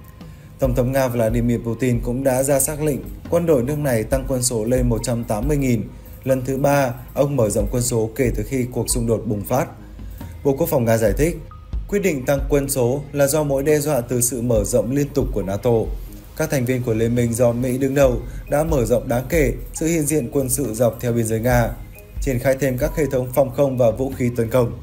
[SPEAKER 5] Tổng thống Nga Vladimir Putin cũng đã ra sắc lệnh quân đội nước này tăng quân số lên một trăm tám mươi nghìn, lần thứ ba ông mở rộng quân số kể từ khi cuộc xung đột bùng phát. Bộ Quốc phòng Nga giải thích, quyết định tăng quân số là do mối đe dọa từ sự mở rộng liên tục của NATO. Các thành viên của Liên minh do Mỹ đứng đầu đã mở rộng đáng kể sự hiện diện quân sự dọc theo biên giới Nga, triển khai thêm các hệ thống phòng không và vũ khí tấn công.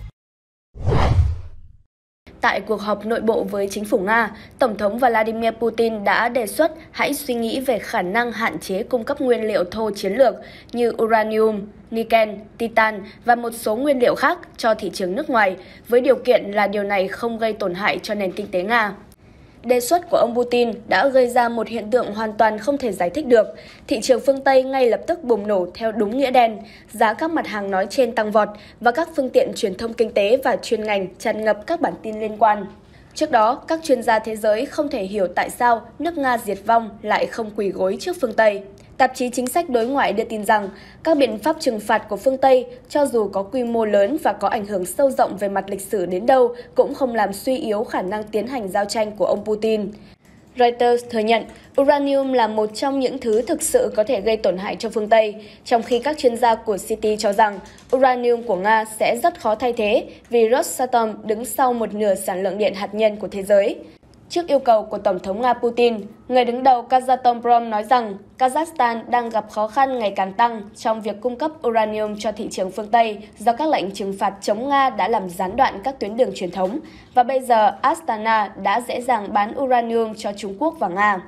[SPEAKER 4] Tại cuộc họp nội bộ với chính phủ Nga, Tổng thống Vladimir Putin đã đề xuất hãy suy nghĩ về khả năng hạn chế cung cấp nguyên liệu thô chiến lược như uranium, niken, titan và một số nguyên liệu khác cho thị trường nước ngoài, với điều kiện là điều này không gây tổn hại cho nền kinh tế Nga. Đề xuất của ông Putin đã gây ra một hiện tượng hoàn toàn không thể giải thích được. Thị trường phương Tây ngay lập tức bùng nổ theo đúng nghĩa đen, giá các mặt hàng nói trên tăng vọt và các phương tiện truyền thông kinh tế và chuyên ngành tràn ngập các bản tin liên quan. Trước đó, các chuyên gia thế giới không thể hiểu tại sao nước Nga diệt vong lại không quỳ gối trước phương Tây. Tạp chí Chính sách Đối ngoại đưa tin rằng các biện pháp trừng phạt của phương Tây, cho dù có quy mô lớn và có ảnh hưởng sâu rộng về mặt lịch sử đến đâu, cũng không làm suy yếu khả năng tiến hành giao tranh của ông Putin. Reuters thừa nhận uranium là một trong những thứ thực sự có thể gây tổn hại cho phương Tây, trong khi các chuyên gia của Citi cho rằng uranium của Nga sẽ rất khó thay thế vì Rosatom đứng sau một nửa sản lượng điện hạt nhân của thế giới. Trước yêu cầu của Tổng thống Nga Putin, người đứng đầu Kazatomprom nói rằng Kazakhstan đang gặp khó khăn ngày càng tăng trong việc cung cấp uranium cho thị trường phương Tây do các lệnh trừng phạt chống Nga đã làm gián đoạn các tuyến đường truyền thống, và bây giờ Astana đã dễ dàng bán uranium cho Trung Quốc và Nga.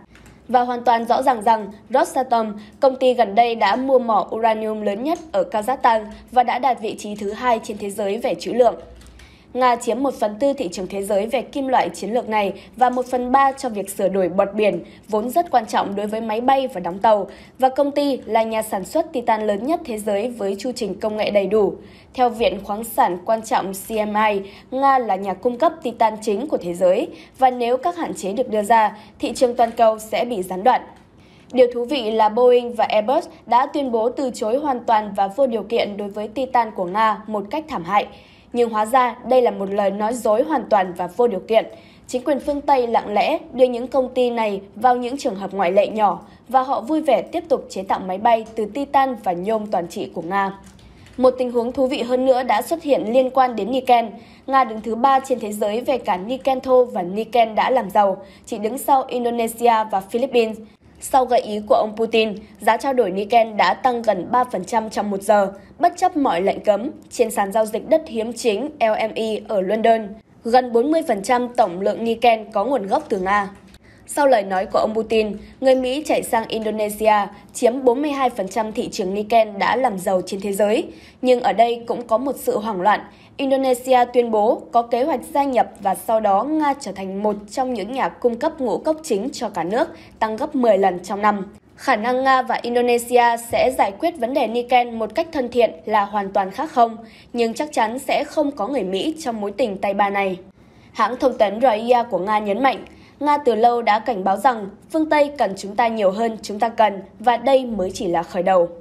[SPEAKER 4] Và hoàn toàn rõ ràng rằng Rosatom, công ty gần đây đã mua mỏ uranium lớn nhất ở Kazakhstan và đã đạt vị trí thứ hai trên thế giới về trữ lượng. Nga chiếm một phần tư thị trường thế giới về kim loại chiến lược này và một phần ba cho việc sửa đổi bọt biển, vốn rất quan trọng đối với máy bay và đóng tàu, và công ty là nhà sản xuất titan lớn nhất thế giới với chu trình công nghệ đầy đủ. Theo Viện Khoáng sản quan trọng C M I, Nga là nhà cung cấp titan chính của thế giới, và nếu các hạn chế được đưa ra, thị trường toàn cầu sẽ bị gián đoạn. Điều thú vị là Boeing và Airbus đã tuyên bố từ chối hoàn toàn và vô điều kiện đối với titan của Nga một cách thảm hại. Nhưng hóa ra đây là một lời nói dối hoàn toàn và vô điều kiện. Chính quyền phương Tây lặng lẽ đưa những công ty này vào những trường hợp ngoại lệ nhỏ và họ vui vẻ tiếp tục chế tạo máy bay từ titan và nhôm toàn trị của Nga. Một tình huống thú vị hơn nữa đã xuất hiện liên quan đến Niken. Nga đứng thứ ba trên thế giới về cả Niken thô và Niken đã làm giàu, chỉ đứng sau Indonesia và Philippines. Sau gợi ý của ông Putin, giá trao đổi Niken đã tăng gần ba phần trăm trong một giờ, bất chấp mọi lệnh cấm, trên sàn giao dịch đất hiếm chính L M E ở London. Gần bốn mươi phần trăm tổng lượng Niken có nguồn gốc từ Nga. Sau lời nói của ông Putin, người Mỹ chạy sang Indonesia, chiếm bốn mươi hai phần trăm thị trường Niken đã làm giàu trên thế giới. Nhưng ở đây cũng có một sự hoảng loạn. Indonesia tuyên bố có kế hoạch gia nhập và sau đó Nga trở thành một trong những nhà cung cấp ngũ cốc chính cho cả nước, tăng gấp mười lần trong năm. Khả năng Nga và Indonesia sẽ giải quyết vấn đề Niken một cách thân thiện là hoàn toàn khác không, nhưng chắc chắn sẽ không có người Mỹ trong mối tình tay ba này. Hãng thông tấn RIA của Nga nhấn mạnh, Nga từ lâu đã cảnh báo rằng phương Tây cần chúng ta nhiều hơn chúng ta cần và đây mới chỉ là khởi đầu.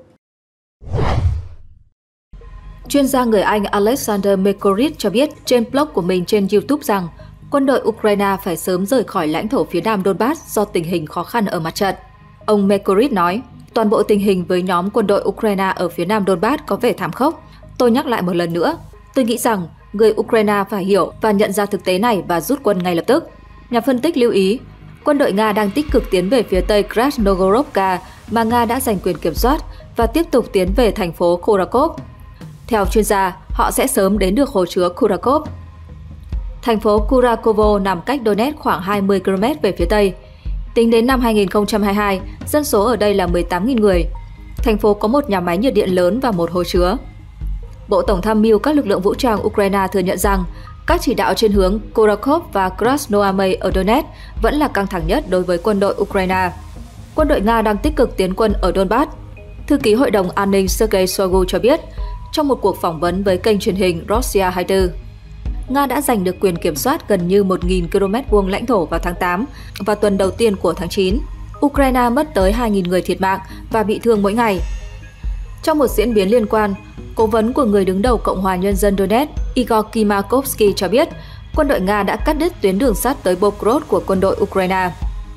[SPEAKER 3] Chuyên gia người Anh Alexander Mekorit cho biết trên blog của mình trên YouTube rằng quân đội Ukraine phải sớm rời khỏi lãnh thổ phía nam Donbass do tình hình khó khăn ở mặt trận. Ông Mekorit nói, toàn bộ tình hình với nhóm quân đội Ukraine ở phía nam Donbass có vẻ thảm khốc. Tôi nhắc lại một lần nữa, tôi nghĩ rằng người Ukraine phải hiểu và nhận ra thực tế này và rút quân ngay lập tức. Nhà phân tích lưu ý, quân đội Nga đang tích cực tiến về phía tây Krasnogorovka mà Nga đã giành quyền kiểm soát và tiếp tục tiến về thành phố Kurakov. Theo chuyên gia, họ sẽ sớm đến được hồ chứa Kurakov. Thành phố Kurakovo nằm cách Donetsk khoảng hai mươi ki lô mét về phía tây. Tính đến năm hai nghìn không trăm hai mươi hai, dân số ở đây là mười tám nghìn người. Thành phố có một nhà máy nhiệt điện lớn và một hồ chứa. Bộ Tổng tham mưu các lực lượng vũ trang Ukraine thừa nhận rằng các chỉ đạo trên hướng Kurakov và Krasnoarmey ở Donetsk vẫn là căng thẳng nhất đối với quân đội Ukraine. Quân đội Nga đang tích cực tiến quân ở Donbass. Thư ký Hội đồng An ninh Sergei Shoigu cho biết trong một cuộc phỏng vấn với kênh truyền hình Russia hai mươi tư, Nga đã giành được quyền kiểm soát gần như một nghìn ki lô mét vuông lãnh thổ vào tháng tám và tuần đầu tiên của tháng chín. Ukraine mất tới hai nghìn người thiệt mạng và bị thương mỗi ngày. Trong một diễn biến liên quan, cố vấn của người đứng đầu Cộng hòa Nhân dân Donetsk Igor Kimakovsky cho biết quân đội Nga đã cắt đứt tuyến đường sắt tới Belgorod của quân đội Ukraine.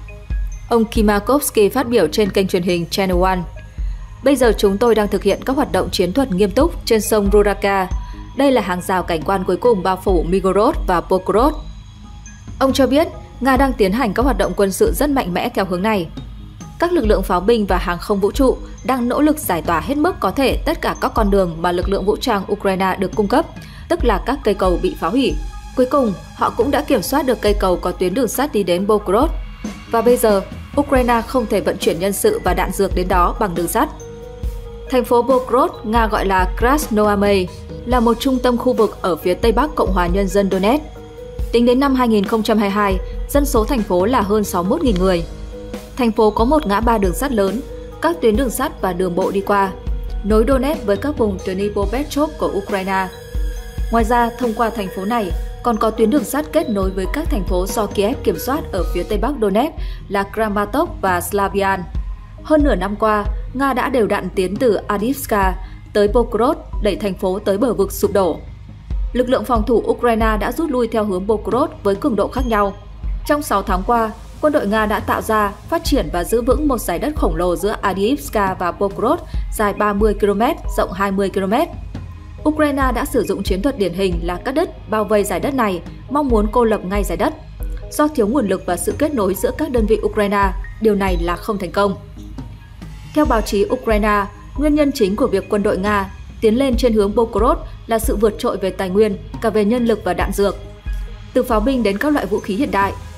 [SPEAKER 3] Ông Kimakovsky phát biểu trên kênh truyền hình Channel One. Bây giờ chúng tôi đang thực hiện các hoạt động chiến thuật nghiêm túc trên sông Ruraka. Đây là hàng rào cảnh quan cuối cùng bao phủ Migorod và Belgorod. Ông cho biết Nga đang tiến hành các hoạt động quân sự rất mạnh mẽ theo hướng này. Các lực lượng pháo binh và hàng không vũ trụ đang nỗ lực giải tỏa hết mức có thể tất cả các con đường mà lực lượng vũ trang Ukraine được cung cấp, tức là các cây cầu bị phá hủy. Cuối cùng, họ cũng đã kiểm soát được cây cầu có tuyến đường sắt đi đến Belgorod. Và bây giờ, Ukraine không thể vận chuyển nhân sự và đạn dược đến đó bằng đường sắt. Thành phố Belgorod, Nga gọi là Krasnoarmey, là một trung tâm khu vực ở phía tây bắc Cộng hòa Nhân dân Donetsk. Tính đến năm hai nghìn không trăm hai mươi hai, dân số thành phố là hơn sáu mươi mốt nghìn người. Thành phố có một ngã ba đường sắt lớn, các tuyến đường sắt và đường bộ đi qua, nối Donetsk với các vùng Dnipropetrovsk của Ukraine. Ngoài ra, thông qua thành phố này, còn có tuyến đường sắt kết nối với các thành phố do Kiev kiểm soát ở phía tây bắc Donetsk là Kramatorsk và Slavyan. Hơn nửa năm qua, Nga đã đều đặn tiến từ Avdiivka tới Belgorod, đẩy thành phố tới bờ vực sụp đổ. Lực lượng phòng thủ Ukraine đã rút lui theo hướng Belgorod với cường độ khác nhau. Trong sáu tháng qua, quân đội Nga đã tạo ra, phát triển và giữ vững một dải đất khổng lồ giữa Avdiivka và Belgorod dài ba mươi ki lô mét, rộng hai mươi ki lô mét. Ukraine đã sử dụng chiến thuật điển hình là cắt đứt, bao vây dải đất này, mong muốn cô lập ngay dải đất. Do thiếu nguồn lực và sự kết nối giữa các đơn vị Ukraine, điều này là không thành công. Theo báo chí Ukraine, nguyên nhân chính của việc quân đội Nga tiến lên trên hướng Belgorod là sự vượt trội về tài nguyên, cả về nhân lực và đạn dược. Từ pháo binh đến các loại vũ khí hiện đại.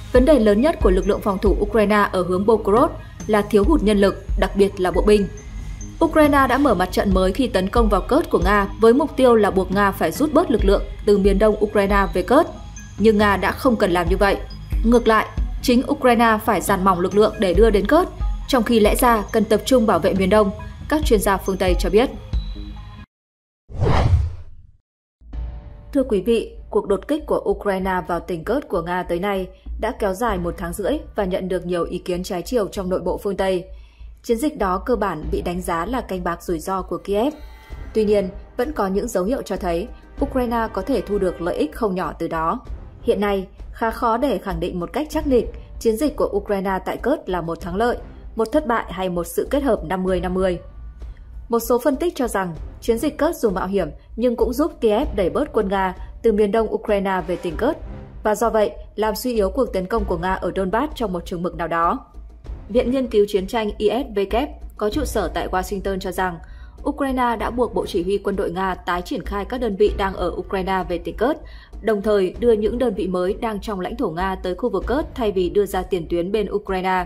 [SPEAKER 3] Vấn đề lớn nhất của lực lượng phòng thủ Ukraine ở hướng Belgorod là thiếu hụt nhân lực, đặc biệt là bộ binh. Ukraine đã mở mặt trận mới khi tấn công vào Kursk của Nga với mục tiêu là buộc Nga phải rút bớt lực lượng từ miền đông Ukraine về Kursk. Nhưng Nga đã không cần làm như vậy. Ngược lại, chính Ukraine phải dàn mỏng lực lượng để đưa đến Kursk, trong khi lẽ ra cần tập trung bảo vệ miền đông, các chuyên gia phương Tây cho biết. Thưa quý vị, cuộc đột kích của Ukraine vào tỉnh Kursk của Nga tới nay đã kéo dài một tháng rưỡi và nhận được nhiều ý kiến trái chiều trong nội bộ phương Tây. Chiến dịch đó cơ bản bị đánh giá là canh bạc rủi ro của Kiev. Tuy nhiên, vẫn có những dấu hiệu cho thấy Ukraine có thể thu được lợi ích không nhỏ từ đó. Hiện nay, khá khó để khẳng định một cách chắc nịch chiến dịch của Ukraine tại Kursk là một thắng lợi, một thất bại hay một sự kết hợp năm mươi năm mươi. Một số phân tích cho rằng chiến dịch Kursk dù mạo hiểm nhưng cũng giúp Kiev đẩy bớt quân Nga từ miền đông Ukraine về tỉnh Kursk và do vậy làm suy yếu cuộc tấn công của Nga ở Donbass trong một chừng mực nào đó. Viện Nghiên cứu Chiến tranh i ét vê ca có trụ sở tại Washington cho rằng Ukraine đã buộc Bộ Chỉ huy Quân đội Nga tái triển khai các đơn vị đang ở Ukraine về tỉnh Kursk, đồng thời đưa những đơn vị mới đang trong lãnh thổ Nga tới khu vực Kursk thay vì đưa ra tiền tuyến bên Ukraine.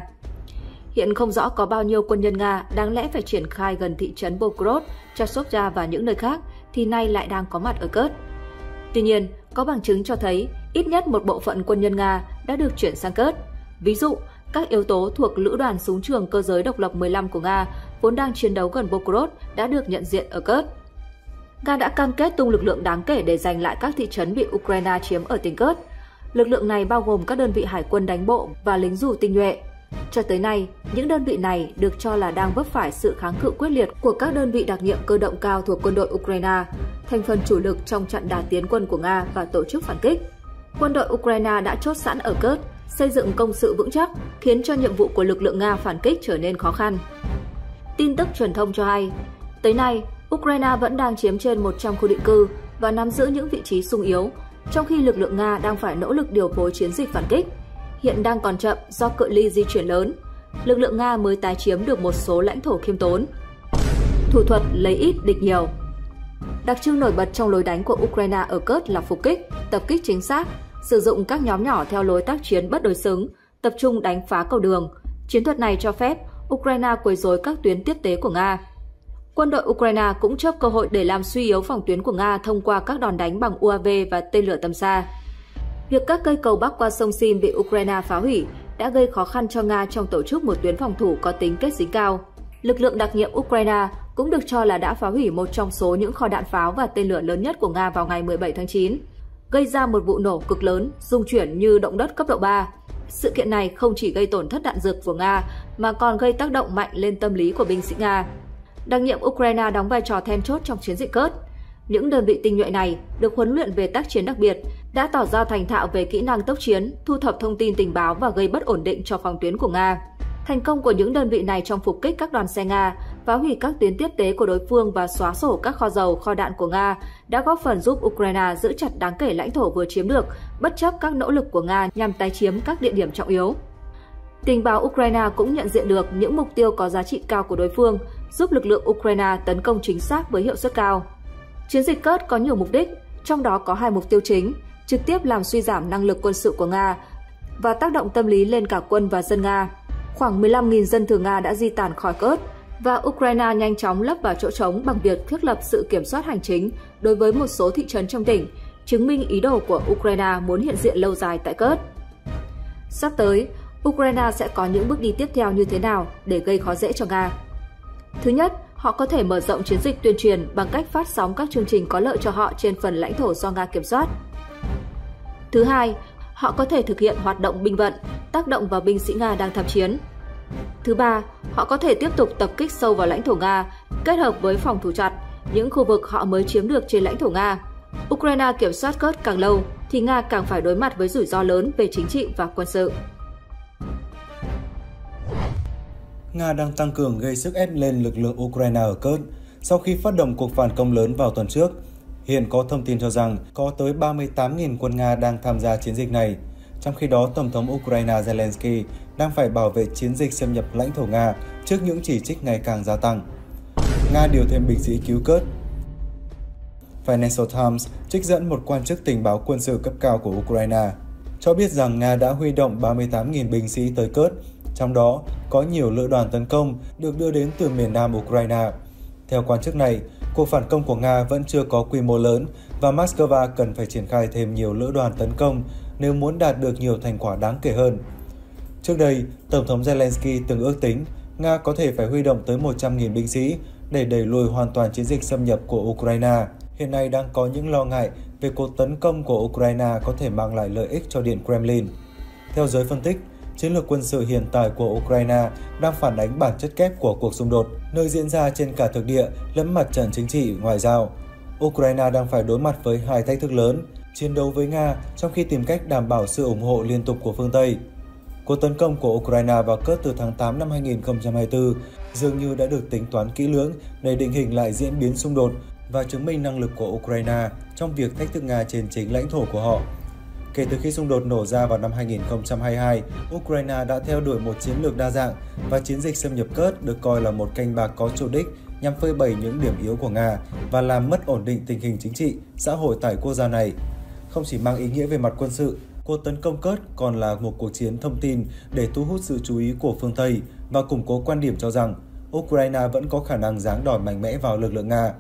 [SPEAKER 3] Hiện không rõ có bao nhiêu quân nhân Nga đáng lẽ phải triển khai gần thị trấn Belgorod, Chasiv và những nơi khác thì nay lại đang có mặt ở Kursk. Tuy nhiên, có bằng chứng cho thấy ít nhất một bộ phận quân nhân Nga đã được chuyển sang Kursk. Ví dụ, các yếu tố thuộc Lữ đoàn Súng trường Cơ giới Độc lập mười lăm của Nga vốn đang chiến đấu gần Belgorod đã được nhận diện ở Kursk. Nga đã cam kết tung lực lượng đáng kể để giành lại các thị trấn bị Ukraine chiếm ở tỉnh Kursk. Lực lượng này bao gồm các đơn vị hải quân đánh bộ và lính dù tinh nhuệ. Cho tới nay, những đơn vị này được cho là đang vấp phải sự kháng cự quyết liệt của các đơn vị đặc nhiệm cơ động cao thuộc quân đội Ukraine, thành phần chủ lực trong trận đà tiến quân của Nga và tổ chức phản kích. Quân đội Ukraine đã chốt sẵn ở Kursk, xây dựng công sự vững chắc, khiến cho nhiệm vụ của lực lượng Nga phản kích trở nên khó khăn. Tin tức truyền thông cho hay, tới nay, Ukraine vẫn đang chiếm trên một trăm khu định cư và nắm giữ những vị trí xung yếu, trong khi lực lượng Nga đang phải nỗ lực điều phối chiến dịch phản kích. Hiện đang còn chậm do cự ly di chuyển lớn, lực lượng Nga mới tái chiếm được một số lãnh thổ khiêm tốn. Thủ thuật lấy ít địch nhiều. Đặc trưng nổi bật trong lối đánh của Ukraine ở Kursk là phục kích, tập kích chính xác, sử dụng các nhóm nhỏ theo lối tác chiến bất đối xứng, tập trung đánh phá cầu đường. Chiến thuật này cho phép Ukraine quấy rối các tuyến tiếp tế của Nga. Quân đội Ukraine cũng chớp cơ hội để làm suy yếu phòng tuyến của Nga thông qua các đòn đánh bằng u a vê và tên lửa tầm xa. Việc các cây cầu bắc qua sông Sim bị Ukraine phá hủy đã gây khó khăn cho Nga trong tổ chức một tuyến phòng thủ có tính kết dính cao. Lực lượng đặc nhiệm Ukraine cũng được cho là đã phá hủy một trong số những kho đạn pháo và tên lửa lớn nhất của Nga vào ngày mười bảy tháng chín, gây ra một vụ nổ cực lớn, rung chuyển như động đất cấp độ ba. Sự kiện này không chỉ gây tổn thất đạn dược của Nga mà còn gây tác động mạnh lên tâm lý của binh sĩ Nga. Đặc nhiệm Ukraine đóng vai trò then chốt trong chiến dịch Kursk. Những đơn vị tinh nhuệ này được huấn luyện về tác chiến đặc biệt, đã tỏ ra thành thạo về kỹ năng tốc chiến, thu thập thông tin tình báo và gây bất ổn định cho phòng tuyến của Nga. Thành công của những đơn vị này trong phục kích các đoàn xe Nga, phá hủy các tuyến tiếp tế của đối phương và xóa sổ các kho dầu, kho đạn của Nga đã góp phần giúp Ukraine giữ chặt đáng kể lãnh thổ vừa chiếm được, bất chấp các nỗ lực của Nga nhằm tái chiếm các địa điểm trọng yếu. Tình báo Ukraine cũng nhận diện được những mục tiêu có giá trị cao của đối phương, giúp lực lượng Ukraine tấn công chính xác với hiệu suất cao. Chiến dịch Kursk có nhiều mục đích, trong đó có hai mục tiêu chính, trực tiếp làm suy giảm năng lực quân sự của Nga và tác động tâm lý lên cả quân và dân Nga. Khoảng mười lăm nghìn dân thường Nga đã di tản khỏi Kursk và Ukraine nhanh chóng lấp vào chỗ trống bằng việc thiết lập sự kiểm soát hành chính đối với một số thị trấn trong tỉnh, chứng minh ý đồ của Ukraine muốn hiện diện lâu dài tại Kursk. Sắp tới, Ukraine sẽ có những bước đi tiếp theo như thế nào để gây khó dễ cho Nga? Thứ nhất, họ có thể mở rộng chiến dịch tuyên truyền bằng cách phát sóng các chương trình có lợi cho họ trên phần lãnh thổ do Nga kiểm soát. Thứ hai, họ có thể thực hiện hoạt động binh vận, tác động vào binh sĩ Nga đang tham chiến. Thứ ba, họ có thể tiếp tục tập kích sâu vào lãnh thổ Nga, kết hợp với phòng thủ chặt, những khu vực họ mới chiếm được trên lãnh thổ Nga. Ukraine kiểm soát Kursk càng lâu, thì Nga càng phải đối mặt với rủi ro lớn về chính trị và quân sự.
[SPEAKER 5] Nga đang tăng cường gây sức ép lên lực lượng Ukraine ở Kursk sau khi phát động cuộc phản công lớn vào tuần trước. Hiện có thông tin cho rằng có tới ba mươi tám nghìn quân Nga đang tham gia chiến dịch này. Trong khi đó, Tổng thống Ukraine Zelensky đang phải bảo vệ chiến dịch xâm nhập lãnh thổ Nga trước những chỉ trích ngày càng gia tăng. Nga điều thêm binh sĩ cứu Kursk. Financial Times trích dẫn một quan chức tình báo quân sự cấp cao của Ukraine cho biết rằng Nga đã huy động ba mươi tám nghìn binh sĩ tới Kursk, trong đó có nhiều lữ đoàn tấn công được đưa đến từ miền nam Ukraine. Theo quan chức này, cuộc phản công của Nga vẫn chưa có quy mô lớn và Moscow cần phải triển khai thêm nhiều lữ đoàn tấn công nếu muốn đạt được nhiều thành quả đáng kể hơn. Trước đây, Tổng thống Zelensky từng ước tính Nga có thể phải huy động tới một trăm nghìn binh sĩ để đẩy lùi hoàn toàn chiến dịch xâm nhập của Ukraine. Hiện nay đang có những lo ngại về cuộc tấn công của Ukraine có thể mang lại lợi ích cho Điện Kremlin. Theo giới phân tích, chiến lược quân sự hiện tại của Ukraine đang phản ánh bản chất kép của cuộc xung đột, nơi diễn ra trên cả thực địa lẫn mặt trận chính trị ngoại giao. Ukraine đang phải đối mặt với hai thách thức lớn, chiến đấu với Nga trong khi tìm cách đảm bảo sự ủng hộ liên tục của phương Tây. Cuộc tấn công của Ukraine vào Kursk từ tháng tám năm hai nghìn không trăm hai mươi tư dường như đã được tính toán kỹ lưỡng để định hình lại diễn biến xung đột và chứng minh năng lực của Ukraine trong việc thách thức Nga trên chính lãnh thổ của họ. Kể từ khi xung đột nổ ra vào năm hai nghìn không trăm hai mươi hai, Ukraine đã theo đuổi một chiến lược đa dạng và chiến dịch xâm nhập Kursk được coi là một canh bạc có chủ đích nhằm phơi bày những điểm yếu của Nga và làm mất ổn định tình hình chính trị, xã hội tại quốc gia này. Không chỉ mang ý nghĩa về mặt quân sự, cuộc tấn công Kursk còn là một cuộc chiến thông tin để thu hút sự chú ý của phương Tây và củng cố quan điểm cho rằng Ukraine vẫn có khả năng giáng đòn mạnh mẽ vào lực lượng Nga.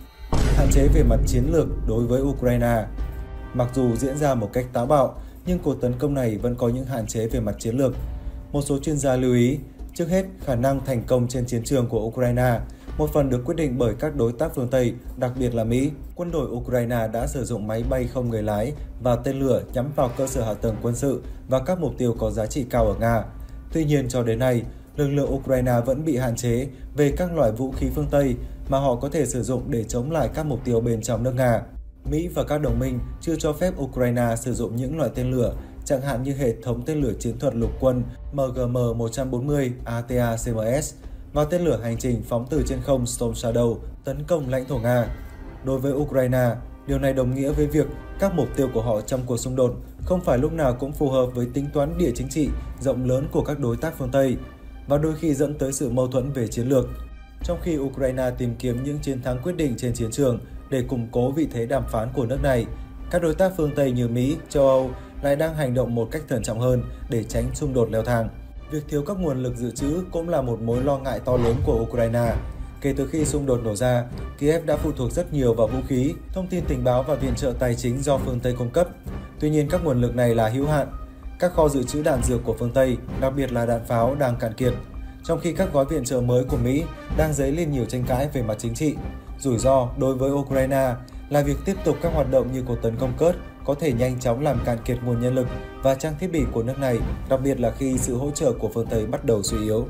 [SPEAKER 5] Hạn chế về mặt chiến lược đối với Ukraine. Mặc dù diễn ra một cách táo bạo, nhưng cuộc tấn công này vẫn có những hạn chế về mặt chiến lược. Một số chuyên gia lưu ý, trước hết, khả năng thành công trên chiến trường của Ukraine một phần được quyết định bởi các đối tác phương Tây, đặc biệt là Mỹ. Quân đội Ukraine đã sử dụng máy bay không người lái và tên lửa nhắm vào cơ sở hạ tầng quân sự và các mục tiêu có giá trị cao ở Nga. Tuy nhiên, cho đến nay, lực lượng Ukraine vẫn bị hạn chế về các loại vũ khí phương Tây mà họ có thể sử dụng để chống lại các mục tiêu bên trong nước Nga. Mỹ và các đồng minh chưa cho phép Ukraine sử dụng những loại tên lửa, chẳng hạn như hệ thống tên lửa chiến thuật lục quân M G M một trăm bốn mươi A T A C M S và tên lửa hành trình phóng từ trên không Storm Shadow tấn công lãnh thổ Nga. Đối với Ukraine, điều này đồng nghĩa với việc các mục tiêu của họ trong cuộc xung đột không phải lúc nào cũng phù hợp với tính toán địa chính trị rộng lớn của các đối tác phương Tây và đôi khi dẫn tới sự mâu thuẫn về chiến lược. Trong khi Ukraine tìm kiếm những chiến thắng quyết định trên chiến trường để củng cố vị thế đàm phán của nước này, các đối tác phương Tây như Mỹ, châu Âu lại đang hành động một cách thận trọng hơn để tránh xung đột leo thang. Việc thiếu các nguồn lực dự trữ cũng là một mối lo ngại to lớn của Ukraine. Kể từ khi xung đột nổ ra, Kiev đã phụ thuộc rất nhiều vào vũ khí, thông tin tình báo và viện trợ tài chính do phương Tây cung cấp. Tuy nhiên, các nguồn lực này là hữu hạn. Các kho dự trữ đạn dược của phương Tây, đặc biệt là đạn pháo, đang cạn kiệt, trong khi các gói viện trợ mới của Mỹ đang dấy lên nhiều tranh cãi về mặt chính trị. Rủi ro đối với Ukraine là việc tiếp tục các hoạt động như cuộc tấn công Kursk có thể nhanh chóng làm cạn kiệt nguồn nhân lực và trang thiết bị của nước này, đặc biệt là khi sự hỗ trợ của phương Tây bắt đầu suy yếu.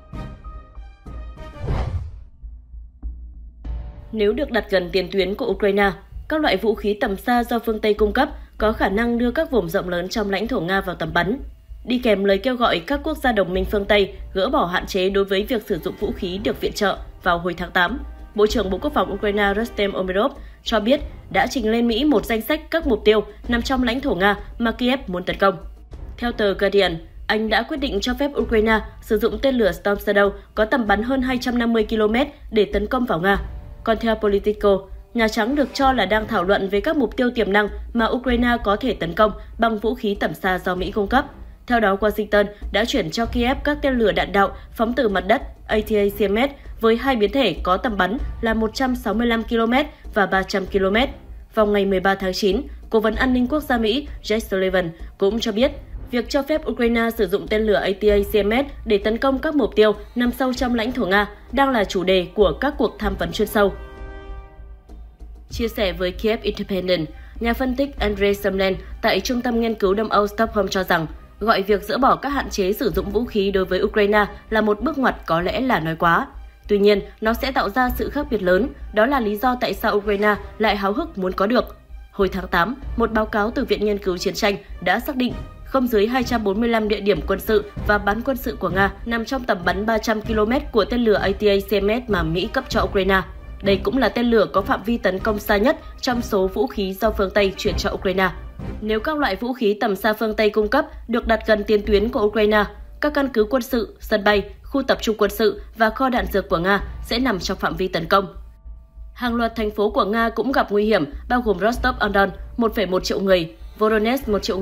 [SPEAKER 2] Nếu được đặt gần tiền tuyến của Ukraine, các loại vũ khí tầm xa do phương Tây cung cấp có khả năng đưa các vùng rộng lớn trong lãnh thổ Nga vào tầm bắn. Đi kèm lời kêu gọi các quốc gia đồng minh phương Tây gỡ bỏ hạn chế đối với việc sử dụng vũ khí được viện trợ vào hồi tháng tám, Bộ trưởng Bộ Quốc phòng Ukraine Rustem Umerov cho biết đã trình lên Mỹ một danh sách các mục tiêu nằm trong lãnh thổ Nga mà Kiev muốn tấn công. Theo tờ Guardian, Anh đã quyết định cho phép Ukraine sử dụng tên lửa Storm Shadow có tầm bắn hơn hai trăm năm mươi ki lô mét để tấn công vào Nga. Còn theo Politico, Nhà Trắng được cho là đang thảo luận về các mục tiêu tiềm năng mà Ukraine có thể tấn công bằng vũ khí tầm xa do Mỹ cung cấp. Theo đó, Washington đã chuyển cho Kiev các tên lửa đạn đạo phóng từ mặt đất A T A C M S với hai biến thể có tầm bắn là một trăm sáu mươi lăm ki lô mét và ba trăm ki lô mét. Vào ngày mười ba tháng chín, Cố vấn An ninh Quốc gia Mỹ Jake Sullivan cũng cho biết việc cho phép Ukraine sử dụng tên lửa A T A C M S để tấn công các mục tiêu nằm sâu trong lãnh thổ Nga đang là chủ đề của các cuộc tham vấn chuyên sâu. Chia sẻ với Kiev Independent, nhà phân tích Andrei Semlen tại Trung tâm Nghiên cứu Đông Âu Stockholm cho rằng gọi việc dỡ bỏ các hạn chế sử dụng vũ khí đối với Ukraine là một bước ngoặt có lẽ là nói quá. Tuy nhiên, nó sẽ tạo ra sự khác biệt lớn, đó là lý do tại sao Ukraine lại háo hức muốn có được. Hồi tháng tám, một báo cáo từ Viện Nghiên cứu Chiến tranh đã xác định không dưới hai trăm bốn mươi lăm địa điểm quân sự và bán quân sự của Nga nằm trong tầm bắn ba trăm ki lô mét của tên lửa A T A C M S mà Mỹ cấp cho Ukraine. Đây cũng là tên lửa có phạm vi tấn công xa nhất trong số vũ khí do phương Tây chuyển cho Ukraine. Nếu các loại vũ khí tầm xa phương Tây cung cấp được đặt gần tiền tuyến của Ukraine, các căn cứ quân sự, sân bay, khu tập trung quân sự và kho đạn dược của Nga sẽ nằm trong phạm vi tấn công. Hàng loạt thành phố của Nga cũng gặp nguy hiểm, bao gồm Rostov-on-Don một phẩy một triệu người, Voronezh một triệu người,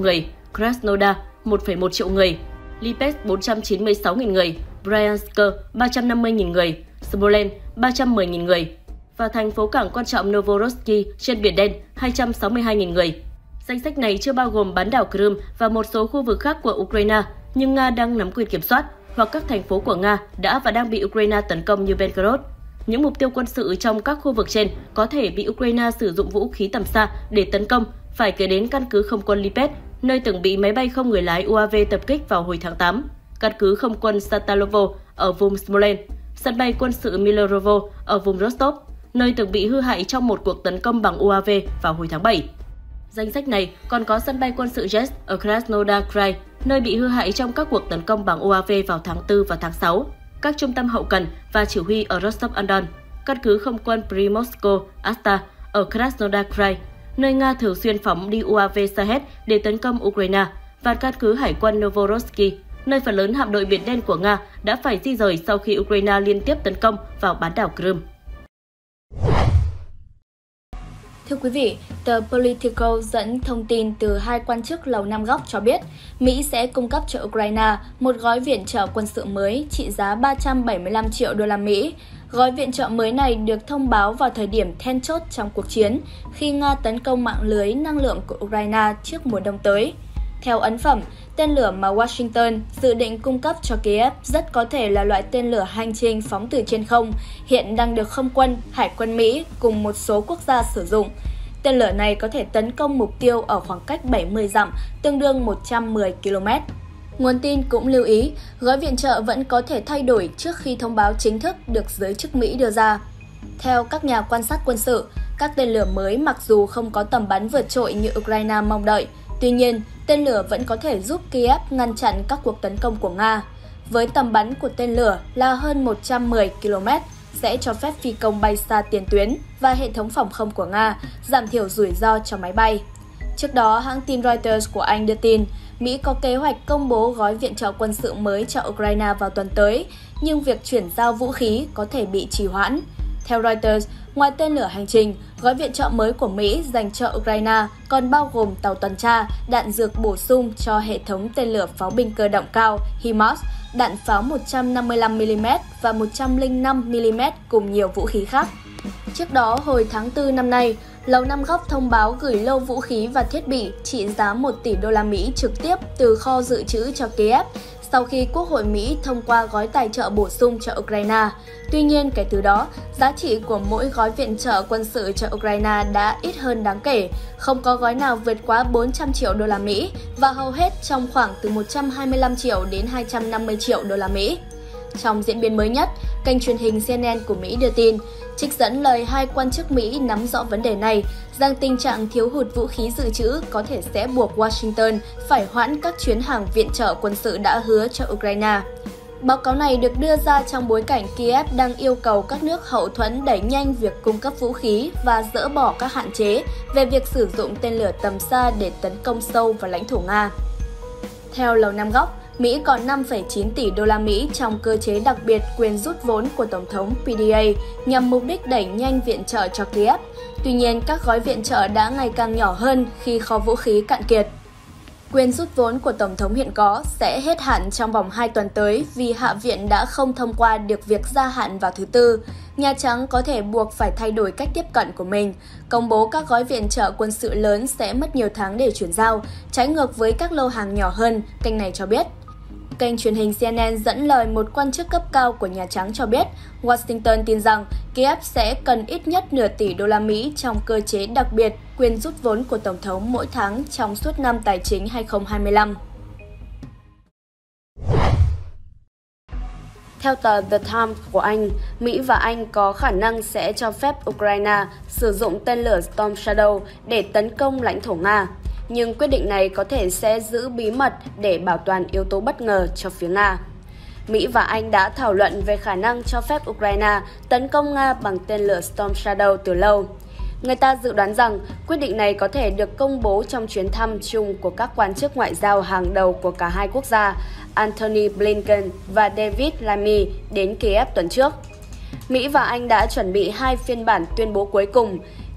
[SPEAKER 2] Krasnodar một phẩy một triệu người, Lipetsk bốn trăm chín mươi sáu nghìn người, Bryansk ba trăm năm mươi nghìn người, Smolensk ba trăm mười nghìn người và thành phố cảng quan trọng Novorossiysk trên Biển Đen hai trăm sáu mươi hai nghìn người. Danh sách này chưa bao gồm bán đảo Crimea và một số khu vực khác của Ukraine, nhưng Nga đang nắm quyền kiểm soát, hoặc các thành phố của Nga đã và đang bị Ukraine tấn công như Belgorod. Những mục tiêu quân sự trong các khu vực trên có thể bị Ukraine sử dụng vũ khí tầm xa để tấn công, phải kể đến căn cứ không quân Lipetsk, nơi từng bị máy bay không người lái u a vê tập kích vào hồi tháng tám, căn cứ không quân Satalovo ở vùng Smolensk, sân bay quân sự Milorovo ở vùng Rostov, nơi từng bị hư hại trong một cuộc tấn công bằng u a vê vào hồi tháng bảy. Danh sách này còn có sân bay quân sự Jet ở Krasnodar Krai, nơi bị hư hại trong các cuộc tấn công bằng u a vê vào tháng tư và tháng sáu, các trung tâm hậu cần và chỉ huy ở Rostov-on-Don, căn cứ không quân Primorsko-Asta ở Krasnodar Krai, nơi Nga thường xuyên phóng đi u a vê Shahed để tấn công Ukraine, và căn cứ hải quân Novorossiysk, nơi phần lớn hạm đội Biển Đen của Nga đã phải di rời sau khi Ukraine liên tiếp tấn công vào bán đảo Crimea.
[SPEAKER 4] Thưa quý vị, tờ Politico dẫn thông tin từ hai quan chức Lầu Năm Góc cho biết Mỹ sẽ cung cấp cho Ukraine một gói viện trợ quân sự mới trị giá ba trăm bảy mươi lăm triệu đô la Mỹ. Gói viện trợ mới này được thông báo vào thời điểm then chốt trong cuộc chiến, khi Nga tấn công mạng lưới năng lượng của Ukraine trước mùa đông tới. Theo ấn phẩm, tên lửa mà Washington dự định cung cấp cho Kiev rất có thể là loại tên lửa hành trình phóng từ trên không, hiện đang được không quân, hải quân Mỹ cùng một số quốc gia sử dụng. Tên lửa này có thể tấn công mục tiêu ở khoảng cách bảy mươi dặm, tương đương một trăm mười ki lô mét. Nguồn tin cũng lưu ý, gói viện trợ vẫn có thể thay đổi trước khi thông báo chính thức được giới chức Mỹ đưa ra. Theo các nhà quan sát quân sự, các tên lửa mới mặc dù không có tầm bắn vượt trội như Ukraine mong đợi, tuy nhiên, tên lửa vẫn có thể giúp Kiev ngăn chặn các cuộc tấn công của Nga. Với tầm bắn của tên lửa là hơn một trăm mười ki lô mét, sẽ cho phép phi công bay xa tiền tuyến và hệ thống phòng không của Nga, giảm thiểu rủi ro cho máy bay. Trước đó, hãng tin Reuters của Anh đưa tin, Mỹ có kế hoạch công bố gói viện trợ quân sự mới cho Ukraine vào tuần tới, nhưng việc chuyển giao vũ khí có thể bị trì hoãn. Theo Reuters, ngoài tên lửa hành trình, gói viện trợ mới của Mỹ dành cho Ukraine còn bao gồm tàu tuần tra, đạn dược bổ sung cho hệ thống tên lửa pháo binh cơ động cao HIMARS, đạn pháo một trăm năm mươi lăm mi li mét và một trăm lẻ năm mi li mét cùng nhiều vũ khí khác. Trước đó, hồi tháng tư năm nay, Lầu Năm Góc thông báo gửi lô vũ khí và thiết bị trị giá một tỷ đô la Mỹ trực tiếp từ kho dự trữ cho Kiev sau khi Quốc hội Mỹ thông qua gói tài trợ bổ sung cho Ukraine. Tuy nhiên, kể từ đó, giá trị của mỗi gói viện trợ quân sự cho Ukraine đã ít hơn đáng kể, không có gói nào vượt quá bốn trăm triệu đô la Mỹ và hầu hết trong khoảng từ một trăm hai mươi lăm triệu đến hai trăm năm mươi triệu đô la Mỹ. Trong diễn biến mới nhất, kênh truyền hình xê en en của Mỹ đưa tin, trích dẫn lời hai quan chức Mỹ nắm rõ vấn đề này, rằng tình trạng thiếu hụt vũ khí dự trữ có thể sẽ buộc Washington phải hoãn các chuyến hàng viện trợ quân sự đã hứa cho Ukraine. Báo cáo này được đưa ra trong bối cảnh Kiev đang yêu cầu các nước hậu thuẫn đẩy nhanh việc cung cấp vũ khí và dỡ bỏ các hạn chế về việc sử dụng tên lửa tầm xa để tấn công sâu vào lãnh thổ Nga. Theo Lầu Năm Góc, Mỹ còn năm phẩy chín tỷ đô la Mỹ trong cơ chế đặc biệt quyền rút vốn của Tổng thống pê đê a nhằm mục đích đẩy nhanh viện trợ cho Kiev. Tuy nhiên, các gói viện trợ đã ngày càng nhỏ hơn khi kho vũ khí cạn kiệt. Quyền rút vốn của Tổng thống hiện có sẽ hết hạn trong vòng hai tuần tới vì Hạ viện đã không thông qua được việc gia hạn vào thứ Tư. Nhà Trắng có thể buộc phải thay đổi cách tiếp cận của mình. Công bố các gói viện trợ quân sự lớn sẽ mất nhiều tháng để chuyển giao, trái ngược với các lô hàng nhỏ hơn, kênh này cho biết. Kênh truyền hình xê en en dẫn lời một quan chức cấp cao của Nhà Trắng cho biết, Washington tin rằng Kiev sẽ cần ít nhất nửa tỷ đô la Mỹ trong cơ chế đặc biệt quyền rút vốn của Tổng thống mỗi tháng trong suốt năm tài chính hai không hai lăm. Theo tờ The Times của Anh, Mỹ và Anh có khả năng sẽ cho phép Ukraine sử dụng tên lửa Storm Shadow để tấn công lãnh thổ Nga. Nhưng quyết định này có thể sẽ giữ bí mật để bảo toàn yếu tố bất ngờ cho phía Nga. Mỹ và Anh đã thảo luận về khả năng cho phép Ukraine tấn công Nga bằng tên lửa Storm Shadow từ lâu. Người ta dự đoán rằng quyết định này có thể được công bố trong chuyến thăm chung của các quan chức ngoại giao hàng đầu của cả hai quốc gia, Antony Blinken và David Lammy, đến Kiev tuần trước. Mỹ và Anh đã chuẩn bị hai phiên bản tuyên bố cuối cùng,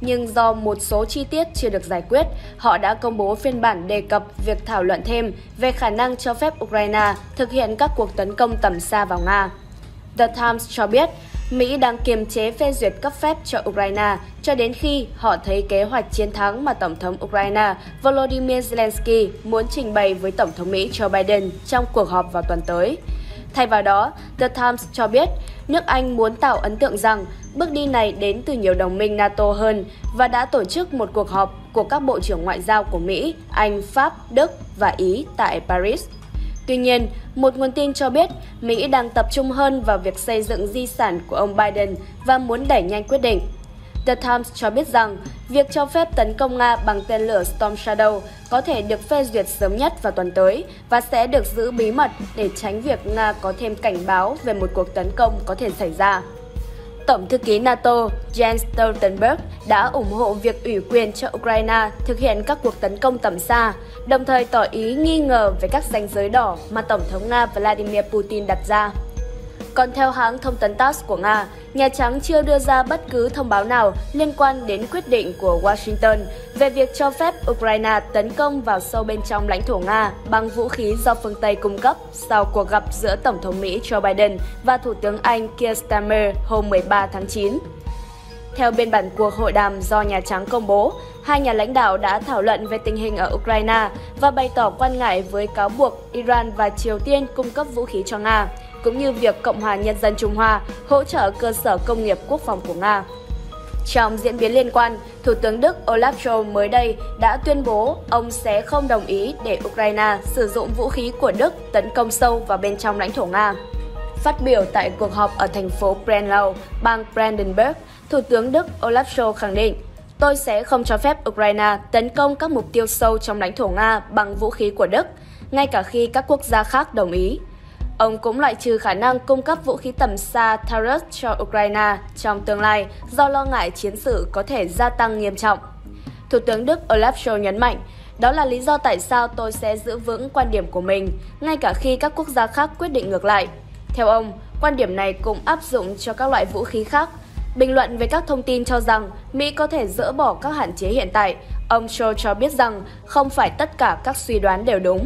[SPEAKER 4] nhưng do một số chi tiết chưa được giải quyết, họ đã công bố phiên bản đề cập việc thảo luận thêm về khả năng cho phép Ukraine thực hiện các cuộc tấn công tầm xa vào Nga. The Times cho biết, Mỹ đang kiềm chế phê duyệt cấp phép cho Ukraine cho đến khi họ thấy kế hoạch chiến thắng mà Tổng thống Ukraine Volodymyr Zelensky muốn trình bày với Tổng thống Mỹ Joe Biden trong cuộc họp vào tuần tới. Thay vào đó, The Times cho biết nước Anh muốn tạo ấn tượng rằng bước đi này đến từ nhiều đồng minh NATO hơn và đã tổ chức một cuộc họp của các bộ trưởng ngoại giao của Mỹ, Anh, Pháp, Đức và Ý tại Paris. Tuy nhiên, một nguồn tin cho biết Mỹ đang tập trung hơn vào việc xây dựng di sản của ông Biden và muốn đẩy nhanh quyết định. The Times cho biết rằng việc cho phép tấn công Nga bằng tên lửa Storm Shadow có thể được phê duyệt sớm nhất vào tuần tới và sẽ được giữ bí mật để tránh việc Nga có thêm cảnh báo về một cuộc tấn công có thể xảy ra. Tổng thư ký NATO Jens Stoltenberg đã ủng hộ việc ủy quyền cho Ukraine thực hiện các cuộc tấn công tầm xa, đồng thời tỏ ý nghi ngờ về các ranh giới đỏ mà Tổng thống Nga Vladimir Putin đặt ra. Còn theo hãng thông tấn TASS của Nga, Nhà Trắng chưa đưa ra bất cứ thông báo nào liên quan đến quyết định của Washington về việc cho phép Ukraine tấn công vào sâu bên trong lãnh thổ Nga bằng vũ khí do phương Tây cung cấp sau cuộc gặp giữa Tổng thống Mỹ Joe Biden và Thủ tướng Anh Keir Starmer hôm mười ba tháng chín. Theo biên bản cuộc hội đàm do Nhà Trắng công bố, hai nhà lãnh đạo đã thảo luận về tình hình ở Ukraine và bày tỏ quan ngại với cáo buộc Iran và Triều Tiên cung cấp vũ khí cho Nga, cũng như việc Cộng hòa Nhân dân Trung Hoa hỗ trợ cơ sở công nghiệp quốc phòng của Nga. Trong diễn biến liên quan, Thủ tướng Đức Olaf Scholz mới đây đã tuyên bố ông sẽ không đồng ý để Ukraine sử dụng vũ khí của Đức tấn công sâu vào bên trong lãnh thổ Nga. Phát biểu tại cuộc họp ở thành phố Brenlau, bang Brandenburg, Thủ tướng Đức Olaf Scholz khẳng định, tôi sẽ không cho phép Ukraine tấn công các mục tiêu sâu trong lãnh thổ Nga bằng vũ khí của Đức, ngay cả khi các quốc gia khác đồng ý. Ông cũng loại trừ khả năng cung cấp vũ khí tầm xa Taurus cho Ukraine trong tương lai do lo ngại chiến sự có thể gia tăng nghiêm trọng. Thủ tướng Đức Olaf Scholz nhấn mạnh, đó là lý do tại sao tôi sẽ giữ vững quan điểm của mình, ngay cả khi các quốc gia khác quyết định ngược lại. Theo ông, quan điểm này cũng áp dụng cho các loại vũ khí khác. Bình luận về các thông tin cho rằng Mỹ có thể dỡ bỏ các hạn chế hiện tại, ông Scholz cho biết rằng không phải tất cả các suy đoán đều đúng.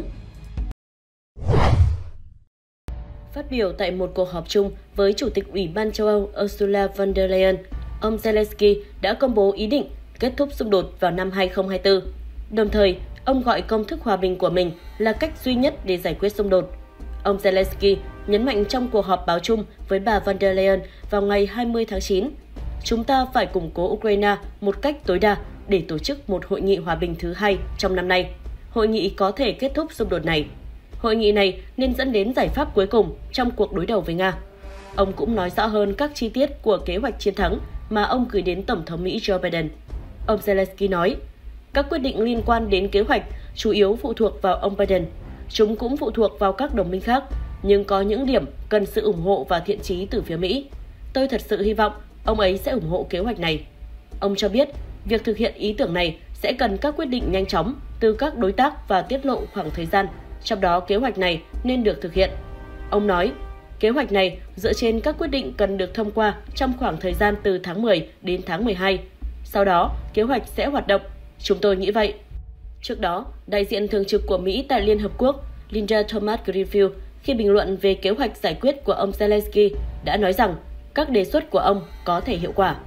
[SPEAKER 2] Phát biểu tại một cuộc họp chung với Chủ tịch Ủy ban châu Âu Ursula von der Leyen, ông Zelensky đã công bố ý định kết thúc xung đột vào năm hai không hai tư. Đồng thời, ông gọi công thức hòa bình của mình là cách duy nhất để giải quyết xung đột. Ông Zelensky nhấn mạnh trong cuộc họp báo chung với bà von der Leyen vào ngày hai mươi tháng chín, chúng ta phải củng cố Ukraine một cách tối đa để tổ chức một hội nghị hòa bình thứ hai trong năm nay. Hội nghị có thể kết thúc xung đột này. Hội nghị này nên dẫn đến giải pháp cuối cùng trong cuộc đối đầu với Nga. Ông cũng nói rõ hơn các chi tiết của kế hoạch chiến thắng mà ông gửi đến Tổng thống Mỹ Joe Biden. Ông Zelensky nói, các quyết định liên quan đến kế hoạch chủ yếu phụ thuộc vào ông Biden. Chúng cũng phụ thuộc vào các đồng minh khác, nhưng có những điểm cần sự ủng hộ và thiện chí từ phía Mỹ. Tôi thật sự hy vọng ông ấy sẽ ủng hộ kế hoạch này. Ông cho biết, việc thực hiện ý tưởng này sẽ cần các quyết định nhanh chóng từ các đối tác và tiết lộ khoảng thời gian, trong đó kế hoạch này nên được thực hiện. Ông nói, kế hoạch này dựa trên các quyết định cần được thông qua trong khoảng thời gian từ tháng mười đến tháng mười hai. Sau đó, kế hoạch sẽ hoạt động. Chúng tôi nghĩ vậy. Trước đó, đại diện thường trực của Mỹ tại Liên Hợp Quốc, Linda Thomas-Greenfield, khi bình luận về kế hoạch giải quyết của ông Zelensky, đã nói rằng các đề xuất của ông có thể hiệu quả.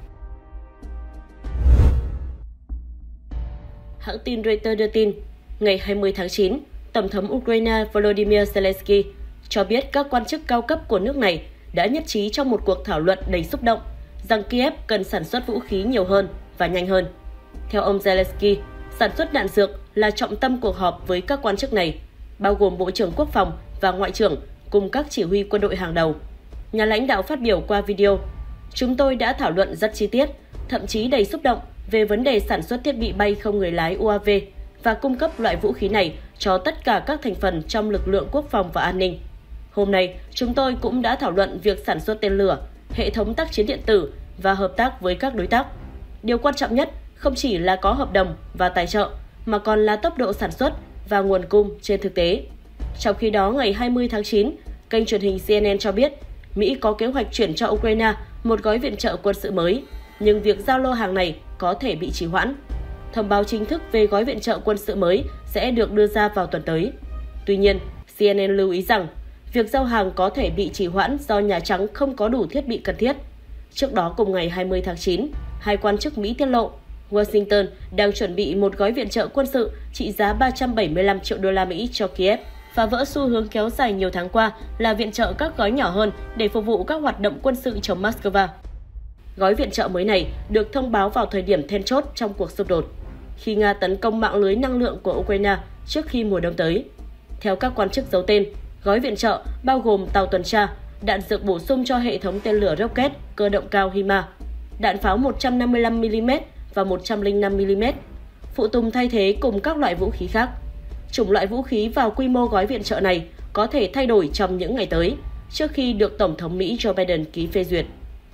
[SPEAKER 2] Hãng tin Reuters đưa tin, ngày hai mươi tháng chín, Tổng thống Ukraine Volodymyr Zelensky cho biết các quan chức cao cấp của nước này đã nhất trí trong một cuộc thảo luận đầy xúc động rằng Kiev cần sản xuất vũ khí nhiều hơn và nhanh hơn. Theo ông Zelensky, sản xuất đạn dược là trọng tâm cuộc họp với các quan chức này, bao gồm Bộ trưởng Quốc phòng và Ngoại trưởng cùng các chỉ huy quân đội hàng đầu. Nhà lãnh đạo phát biểu qua video, chúng tôi đã thảo luận rất chi tiết, thậm chí đầy xúc động về vấn đề sản xuất thiết bị bay không người lái U A V và cung cấp loại vũ khí này cho tất cả các thành phần trong lực lượng quốc phòng và an ninh. Hôm nay, chúng tôi cũng đã thảo luận việc sản xuất tên lửa, hệ thống tác chiến điện tử và hợp tác với các đối tác. Điều quan trọng nhất không chỉ là có hợp đồng và tài trợ, mà còn là tốc độ sản xuất và nguồn cung trên thực tế. Trong khi đó, ngày hai mươi tháng chín, kênh truyền hình C N N cho biết Mỹ có kế hoạch chuyển cho Ukraine một gói viện trợ quân sự mới, nhưng việc giao lô hàng này có có thể bị trì hoãn. Thông báo chính thức về gói viện trợ quân sự mới sẽ được đưa ra vào tuần tới. Tuy nhiên, xê en en lưu ý rằng việc giao hàng có thể bị trì hoãn do Nhà Trắng không có đủ thiết bị cần thiết. Trước đó cùng ngày hai mươi tháng chín, hai quan chức Mỹ tiết lộ Washington đang chuẩn bị một gói viện trợ quân sự trị giá ba trăm bảy mươi lăm triệu đô la Mỹ cho Kiev, phá vỡ xu hướng kéo dài nhiều tháng qua là viện trợ các gói nhỏ hơn để phục vụ các hoạt động quân sự chống Moscow. Gói viện trợ mới này được thông báo vào thời điểm then chốt trong cuộc xung đột, khi Nga tấn công mạng lưới năng lượng của Ukraine trước khi mùa đông tới. Theo các quan chức giấu tên, gói viện trợ bao gồm tàu tuần tra, đạn dược bổ sung cho hệ thống tên lửa rocket cơ động cao HIMARS, đạn pháo một trăm năm mươi lăm mi li mét và một trăm lẻ năm mi li mét, phụ tùng thay thế cùng các loại vũ khí khác. Chủng loại vũ khí và quy mô gói viện trợ này có thể thay đổi trong những ngày tới, trước khi được Tổng thống Mỹ Joe Biden ký phê duyệt.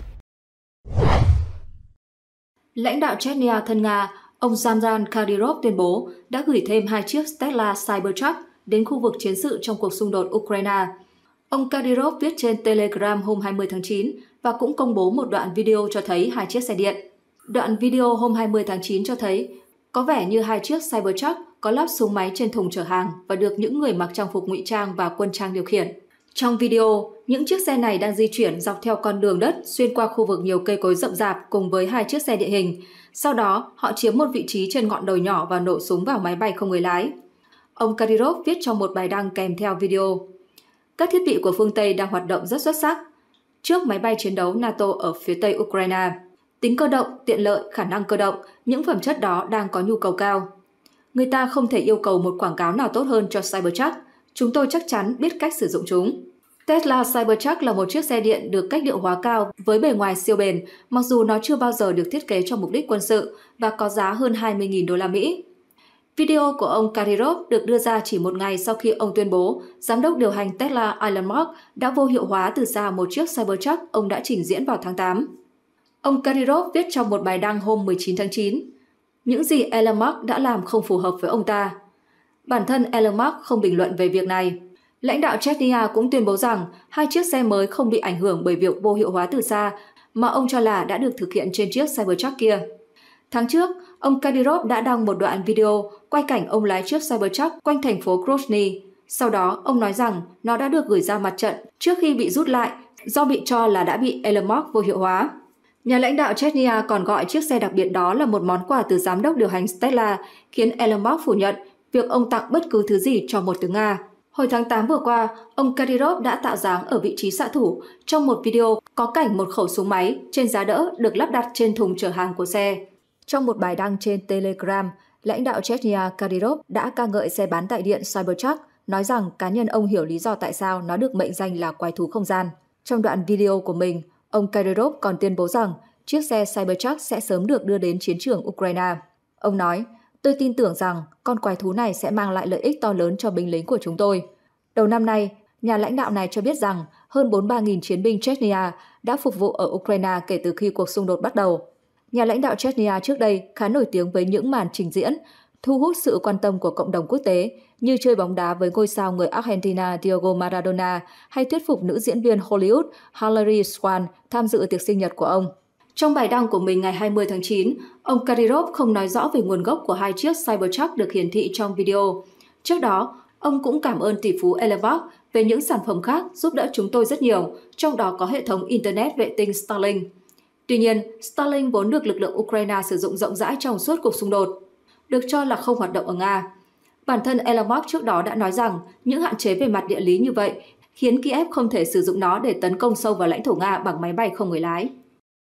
[SPEAKER 3] Lãnh đạo Chechnya thân Nga, ông Ramzan Kadyrov tuyên bố đã gửi thêm hai chiếc Tesla Cybertruck đến khu vực chiến sự trong cuộc xung đột Ukraine. Ông Kadyrov viết trên Telegram hôm hai mươi tháng chín và cũng công bố một đoạn video cho thấy hai chiếc xe điện. Đoạn video hôm hai mươi tháng chín cho thấy có vẻ như hai chiếc Cybertruck có lắp súng máy trên thùng chở hàng và được những người mặc trang phục ngụy trang và quân trang điều khiển. Trong video, những chiếc xe này đang di chuyển dọc theo con đường đất xuyên qua khu vực nhiều cây cối rậm rạp cùng với hai chiếc xe địa hình. Sau đó, họ chiếm một vị trí trên ngọn đồi nhỏ và nổ súng vào máy bay không người lái. Ông Kadyrov viết trong một bài đăng kèm theo video: các thiết bị của phương Tây đang hoạt động rất xuất sắc trước máy bay chiến đấu NATO ở phía Tây Ukraine. Tính cơ động, tiện lợi, khả năng cơ động, những phẩm chất đó đang có nhu cầu cao. Người ta không thể yêu cầu một quảng cáo nào tốt hơn cho Cybertruck. Chúng tôi chắc chắn biết cách sử dụng chúng. Tesla Cybertruck là một chiếc xe điện được cách điệu hóa cao với bề ngoài siêu bền, mặc dù nó chưa bao giờ được thiết kế cho mục đích quân sự và có giá hơn hai mươi nghìn đô la Mỹ. Video của ông Kadyrov được đưa ra chỉ một ngày sau khi ông tuyên bố giám đốc điều hành Tesla Elon Musk đã vô hiệu hóa từ xa một chiếc Cybertruck ông đã trình diễn vào tháng tám. Ông Kadyrov viết trong một bài đăng hôm mười chín tháng chín, những gì Elon Musk đã làm không phù hợp với ông ta. Bản thân Elon Musk không bình luận về việc này. Lãnh đạo Chechnya cũng tuyên bố rằng hai chiếc xe mới không bị ảnh hưởng bởi việc vô hiệu hóa từ xa mà ông cho là đã được thực hiện trên chiếc Cybertruck kia. Tháng trước, ông Kadyrov đã đăng một đoạn video quay cảnh ông lái chiếc Cybertruck quanh thành phố Grozny. Sau đó, ông nói rằng nó đã được gửi ra mặt trận trước khi bị rút lại do bị cho là đã bị Elon Musk vô hiệu hóa. Nhà lãnh đạo Chechnya còn gọi chiếc xe đặc biệt đó là một món quà từ giám đốc điều hành Tesla, khiến Elon Musk phủ nhận việc ông tặng bất cứ thứ gì cho một tướng Nga. Hồi tháng tám vừa qua, ông Kadyrov đã tạo dáng ở vị trí xạ thủ trong một video có cảnh một khẩu súng máy trên giá đỡ được lắp đặt trên thùng chở hàng của xe. Trong một bài đăng trên Telegram, lãnh đạo Chechnya Kadyrov đã ca ngợi xe bán tải điện Cybertruck, nói rằng cá nhân ông hiểu lý do tại sao nó được mệnh danh là quái thú không gian. Trong đoạn video của mình, ông Kadyrov còn tuyên bố rằng chiếc xe Cybertruck sẽ sớm được đưa đến chiến trường Ukraine. Ông nói, tôi tin tưởng rằng con quái thú này sẽ mang lại lợi ích to lớn cho binh lính của chúng tôi. Đầu năm nay, nhà lãnh đạo này cho biết rằng hơn bốn mươi ba nghìn chiến binh Chechnya đã phục vụ ở Ukraine kể từ khi cuộc xung đột bắt đầu. Nhà lãnh đạo Chechnya trước đây khá nổi tiếng với những màn trình diễn, thu hút sự quan tâm của cộng đồng quốc tế như chơi bóng đá với ngôi sao người Argentina Diego Maradona hay thuyết phục nữ diễn viên Hollywood Hilary Swank tham dự tiệc sinh nhật của ông. Trong bài đăng của mình ngày hai mươi tháng chín, ông Kadyrov không nói rõ về nguồn gốc của hai chiếc Cybertruck được hiển thị trong video. Trước đó, ông cũng cảm ơn tỷ phú Elon Musk về những sản phẩm khác giúp đỡ chúng tôi rất nhiều, trong đó có hệ thống Internet vệ tinh Starlink. Tuy nhiên, Starlink vốn được lực lượng Ukraine sử dụng rộng rãi trong suốt cuộc xung đột, được cho là không hoạt động ở Nga. Bản thân Elon Musk trước đó đã nói rằng những hạn chế về mặt địa lý như vậy khiến Kiev không thể sử dụng nó để tấn công sâu vào lãnh thổ Nga bằng máy bay không người lái.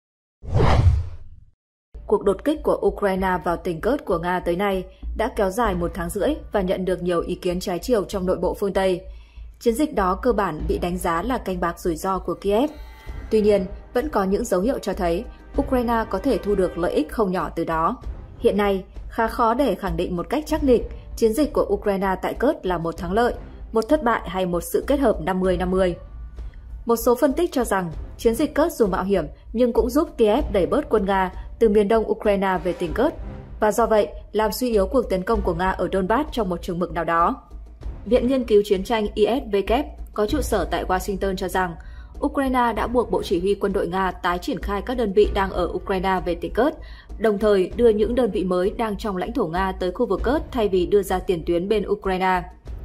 [SPEAKER 3] Cuộc đột kích của Ukraine vào tỉnh Kursk của Nga tới nay đã kéo dài một tháng rưỡi và nhận được nhiều ý kiến trái chiều trong nội bộ phương Tây. Chiến dịch đó cơ bản bị đánh giá là canh bạc rủi ro của Kiev. Tuy nhiên, vẫn có những dấu hiệu cho thấy Ukraine có thể thu được lợi ích không nhỏ từ đó. Hiện nay, khá khó để khẳng định một cách chắc nịch chiến dịch của Ukraine tại Kursk là một thắng lợi, một thất bại hay một sự kết hợp năm mươi năm mươi. Một số phân tích cho rằng chiến dịch Kursk dù mạo hiểm nhưng cũng giúp Kiev đẩy bớt quân Nga từ miền đông Ukraine về tỉnh Kursk và do vậy làm suy yếu cuộc tấn công của Nga ở Donbass trong một chừng mực nào đó. Viện Nghiên cứu Chiến tranh I S W có trụ sở tại Washington cho rằng Ukraine đã buộc Bộ Chỉ huy Quân đội Nga tái triển khai các đơn vị đang ở Ukraine về tỉnh Kursk, đồng thời đưa những đơn vị mới đang trong lãnh thổ Nga tới khu vực Kursk thay vì đưa ra tiền tuyến bên Ukraine.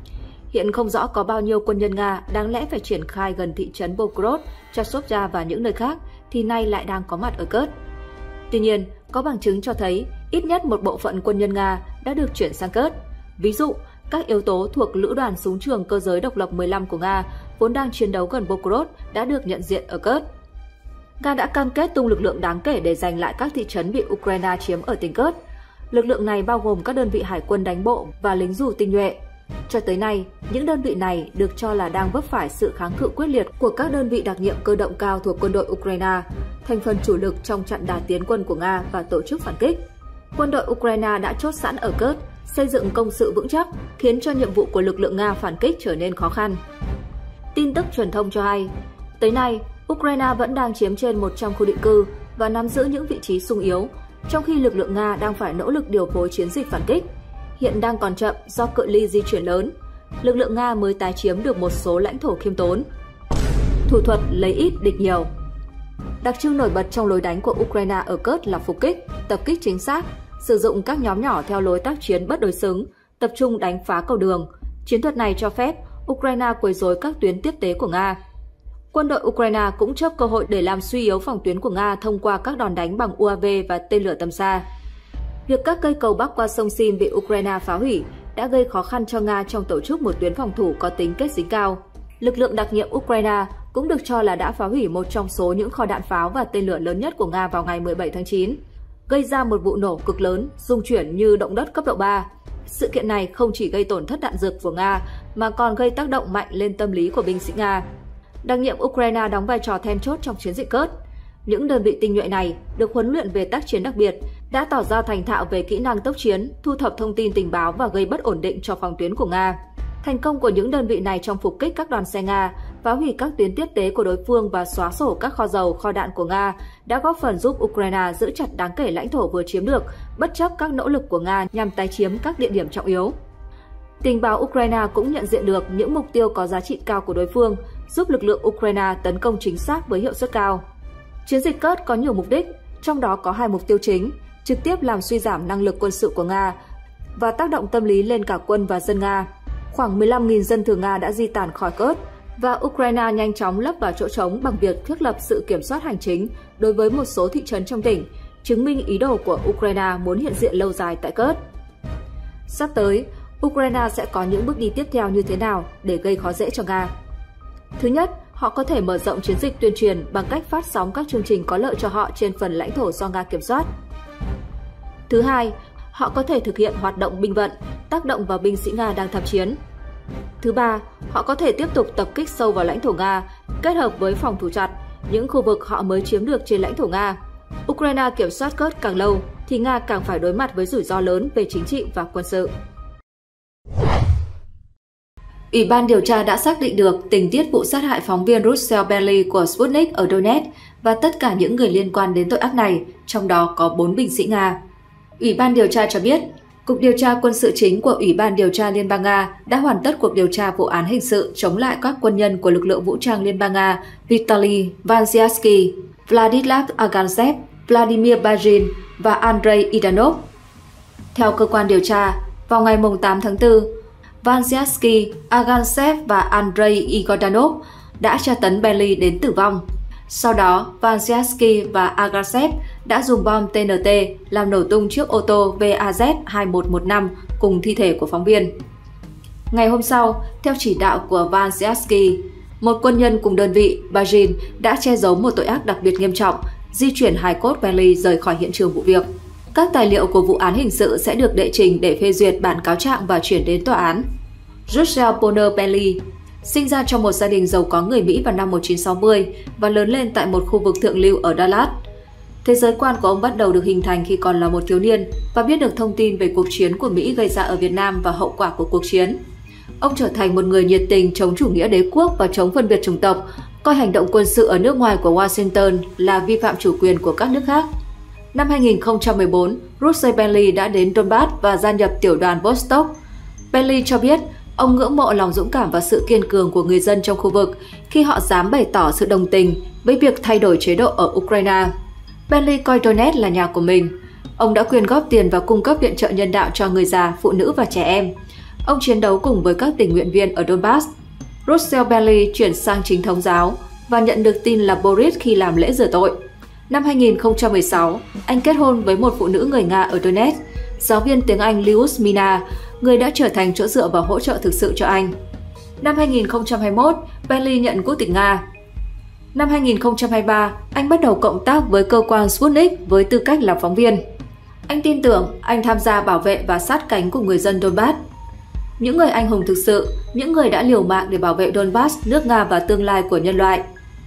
[SPEAKER 3] Hiện không rõ có bao nhiêu quân nhân Nga đáng lẽ phải triển khai gần thị trấn Bokrod, Chasovia và những nơi khác thì nay lại đang có mặt ở Kursk. Tuy nhiên, có bằng chứng cho thấy ít nhất một bộ phận quân nhân Nga đã được chuyển sang Kursk. Ví dụ, các yếu tố thuộc Lữ đoàn Súng trường Cơ giới Độc lập mười lăm của Nga vốn đang chiến đấu gần Bokrod đã được nhận diện ở Kursk. Nga đã cam kết tung lực lượng đáng kể để giành lại các thị trấn bị Ukraine chiếm ở tỉnh Kursk. Lực lượng này bao gồm các đơn vị hải quân đánh bộ và lính dù tinh nhuệ. Cho tới nay, những đơn vị này được cho là đang vấp phải sự kháng cự quyết liệt của các đơn vị đặc nhiệm cơ động cao thuộc quân đội Ukraine, thành phần chủ lực trong chặn đà tiến quân của Nga và tổ chức phản kích. Quân đội Ukraine đã chốt sẵn ở Kursk, xây dựng công sự vững chắc, khiến cho nhiệm vụ của lực lượng Nga phản kích trở nên khó khăn. Tin tức truyền thông cho hay, tới nay, Ukraine vẫn đang chiếm trên một trăm khu định cư và nắm giữ những vị trí xung yếu, trong khi lực lượng Nga đang phải nỗ lực điều phối chiến dịch phản kích. Hiện đang còn chậm do cự ly di chuyển lớn, lực lượng Nga mới tái chiếm được một số lãnh thổ khiêm tốn. Thủ thuật lấy ít địch nhiều. Đặc trưng nổi bật trong lối đánh của Ukraine ở Kursk là phục kích, tập kích chính xác, sử dụng các nhóm nhỏ theo lối tác chiến bất đối xứng, tập trung đánh phá cầu đường. Chiến thuật này cho phép Ukraine quấy rối các tuyến tiếp tế của Nga. Quân đội Ukraine cũng chớp cơ hội để làm suy yếu phòng tuyến của Nga thông qua các đòn đánh bằng u a vê và tên lửa tầm xa. Việc các cây cầu bắc qua sông Sim bị Ukraine phá hủy đã gây khó khăn cho Nga trong tổ chức một tuyến phòng thủ có tính kết dính cao. Lực lượng đặc nhiệm Ukraine cũng được cho là đã phá hủy một trong số những kho đạn pháo và tên lửa lớn nhất của Nga vào ngày mười bảy tháng chín, gây ra một vụ nổ cực lớn, rung chuyển như động đất cấp độ ba. Sự kiện này không chỉ gây tổn thất đạn dược của Nga mà còn gây tác động mạnh lên tâm lý của binh sĩ Nga. Đặc nhiệm Ukraine đóng vai trò then chốt trong chiến dịch Kursk. Những đơn vị tinh nhuệ này được huấn luyện về tác chiến đặc biệt, đã tỏ ra thành thạo về kỹ năng tốc chiến, thu thập thông tin tình báo và gây bất ổn định cho phòng tuyến của Nga. Thành công của những đơn vị này trong phục kích các đoàn xe Nga, phá hủy các tuyến tiếp tế của đối phương và xóa sổ các kho dầu, kho đạn của Nga đã góp phần giúp Ukraine giữ chặt đáng kể lãnh thổ vừa chiếm được, bất chấp các nỗ lực của Nga nhằm tái chiếm các địa điểm trọng yếu. Tình báo Ukraine cũng nhận diện được những mục tiêu có giá trị cao của đối phương, giúp lực lượng Ukraine tấn công chính xác với hiệu suất cao. Chiến dịch Kursk có nhiều mục đích, trong đó có hai mục tiêu chính, trực tiếp làm suy giảm năng lực quân sự của Nga và tác động tâm lý lên cả quân và dân Nga. Khoảng mười lăm nghìn dân thường Nga đã di tản khỏi Kursk và Ukraine nhanh chóng lấp vào chỗ trống bằng việc thiết lập sự kiểm soát hành chính đối với một số thị trấn trong tỉnh, chứng minh ý đồ của Ukraine muốn hiện diện lâu dài tại Kursk. Sắp tới, Ukraine sẽ có những bước đi tiếp theo như thế nào để gây khó dễ cho Nga? Thứ nhất, họ có thể mở rộng chiến dịch tuyên truyền bằng cách phát sóng các chương trình có lợi cho họ trên phần lãnh thổ do Nga kiểm soát. Thứ hai, họ có thể thực hiện hoạt động binh vận, tác động vào binh sĩ Nga đang tham chiến. Thứ ba, họ có thể tiếp tục tập kích sâu vào lãnh thổ Nga, kết hợp với phòng thủ chặt, những khu vực họ mới chiếm được trên lãnh thổ Nga. Ukraine kiểm soát Kursk càng lâu, thì Nga càng phải đối mặt với rủi ro lớn về chính trị và quân sự. Ủy ban điều tra đã xác định được tình tiết vụ sát hại phóng viên Russell Bentley của Sputnik ở Donetsk và tất cả những người liên quan đến tội ác này, trong đó có bốn binh sĩ Nga. Ủy ban điều tra cho biết, Cục Điều tra Quân sự chính của Ủy ban điều tra Liên bang Nga đã hoàn tất cuộc điều tra vụ án hình sự chống lại các quân nhân của lực lượng vũ trang Liên bang Nga Vitaly Vansiatsky, Vladislav Agantsev, Vladimir Bazhin và Andrei Idanov. Theo cơ quan điều tra, vào ngày tám tháng tư, Vansiatsky, Agantsev và Andrei Igodanov đã tra tấn Bentley đến tử vong. Sau đó, Vansiatsky và Agantsev đã dùng bom T N T làm nổ tung chiếc ô tô V A Z hai một một năm cùng thi thể của phóng viên. Ngày hôm sau, theo chỉ đạo của Vansiatsky, một quân nhân cùng đơn vị, Bazhin, đã che giấu một tội ác đặc biệt nghiêm trọng, di chuyển hài cốt Bentley rời khỏi hiện trường vụ việc. Các tài liệu của vụ án hình sự sẽ được đệ trình để phê duyệt bản cáo trạng và chuyển đến tòa án. Russell Bonner Bentley sinh ra trong một gia đình giàu có người Mỹ vào năm một nghìn chín trăm sáu mươi và lớn lên tại một khu vực thượng lưu ở Dallas. Thế giới quan của ông bắt đầu được hình thành khi còn là một thiếu niên và biết được thông tin về cuộc chiến của Mỹ gây ra ở Việt Nam và hậu quả của cuộc chiến. Ông trở thành một người nhiệt tình chống chủ nghĩa đế quốc và chống phân biệt chủng tộc, coi hành động quân sự ở nước ngoài của Washington là vi phạm chủ quyền của các nước khác. Năm hai nghìn không trăm mười bốn, Russell Bentley đã đến Donbass và gia nhập tiểu đoàn Vostok. Bentley cho biết Ông ngưỡng mộ lòng dũng cảm và sự kiên cường của người dân trong khu vực khi họ dám bày tỏ sự đồng tình với việc thay đổi chế độ ở Ukraine. Bentley coi Donetsk là nhà của mình. Ông đã quyên góp tiền và cung cấp viện trợ nhân đạo cho người già, phụ nữ và trẻ em. Ông chiến đấu cùng với các tình nguyện viên ở Donbass. Russell Bentley chuyển sang chính thống giáo và nhận được tin là Boris khi làm lễ rửa tội. Năm hai nghìn không trăm mười sáu, anh kết hôn với một phụ nữ người Nga ở Donetsk, giáo viên tiếng Anh Lyudmila, người đã trở thành chỗ dựa và hỗ trợ thực sự cho anh. Năm hai nghìn không trăm hai mươi mốt, Bentley nhận quốc tịch Nga. Năm hai nghìn không trăm hai mươi ba, anh bắt đầu cộng tác với cơ quan Sputnik với tư cách là phóng viên. Anh tin tưởng anh tham gia bảo vệ và sát cánh cùng người dân Donbass. Những người anh hùng thực sự, những người đã liều mạng để bảo vệ Donbass, nước Nga và tương lai của nhân loại.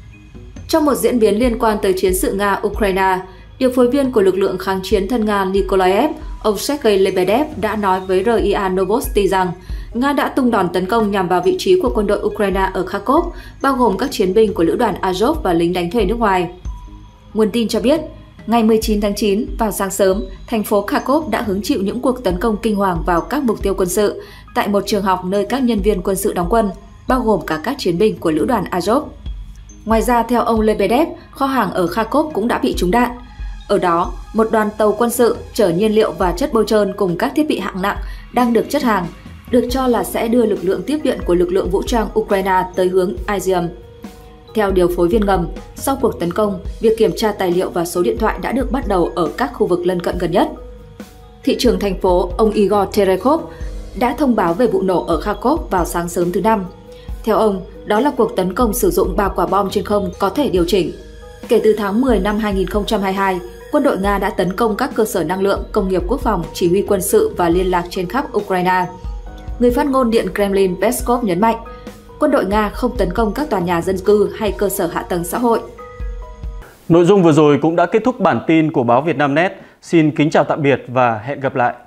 [SPEAKER 3] Trong một diễn biến liên quan tới chiến sự Nga-Ukraine, điều phối viên của lực lượng kháng chiến thân Nga Nikolaev, ông Sergei Lebedev đã nói với rờ i a Novosti rằng Nga đã tung đòn tấn công nhằm vào vị trí của quân đội Ukraine ở Kharkov, bao gồm các chiến binh của lữ đoàn Azov và lính đánh thuê nước ngoài. Nguồn tin cho biết, ngày mười chín tháng chín, vào sáng sớm, thành phố Kharkov đã hứng chịu những cuộc tấn công kinh hoàng vào các mục tiêu quân sự tại một trường học nơi các nhân viên quân sự đóng quân, bao gồm cả các chiến binh của lữ đoàn Azov. Ngoài ra, theo ông Lebedev, kho hàng ở Kharkov cũng đã bị trúng đạn. Ở đó, một đoàn tàu quân sự chở nhiên liệu và chất bôi trơn cùng các thiết bị hạng nặng đang được chất hàng, được cho là sẽ đưa lực lượng tiếp viện của lực lượng vũ trang Ukraine tới hướng Izium. Theo điều phối viên ngầm, sau cuộc tấn công, việc kiểm tra tài liệu và số điện thoại đã được bắt đầu ở các khu vực lân cận gần nhất. Thị trưởng thành phố, ông Igor Terekhov, đã thông báo về vụ nổ ở Kharkov vào sáng sớm thứ Năm. Theo ông, đó là cuộc tấn công sử dụng ba quả bom trên không có thể điều chỉnh. Kể từ tháng mười năm hai nghìn không trăm hai mươi hai, quân đội Nga đã tấn công các cơ sở năng lượng, công nghiệp quốc phòng, chỉ huy quân sự và liên lạc trên khắp Ukraine. Người phát ngôn Điện Kremlin Peskov nhấn mạnh, quân đội Nga không tấn công các tòa nhà dân cư hay cơ sở hạ tầng xã hội.
[SPEAKER 1] Nội dung vừa rồi cũng đã kết thúc bản tin của báo Vietnamnet. Xin kính chào tạm biệt và hẹn gặp lại.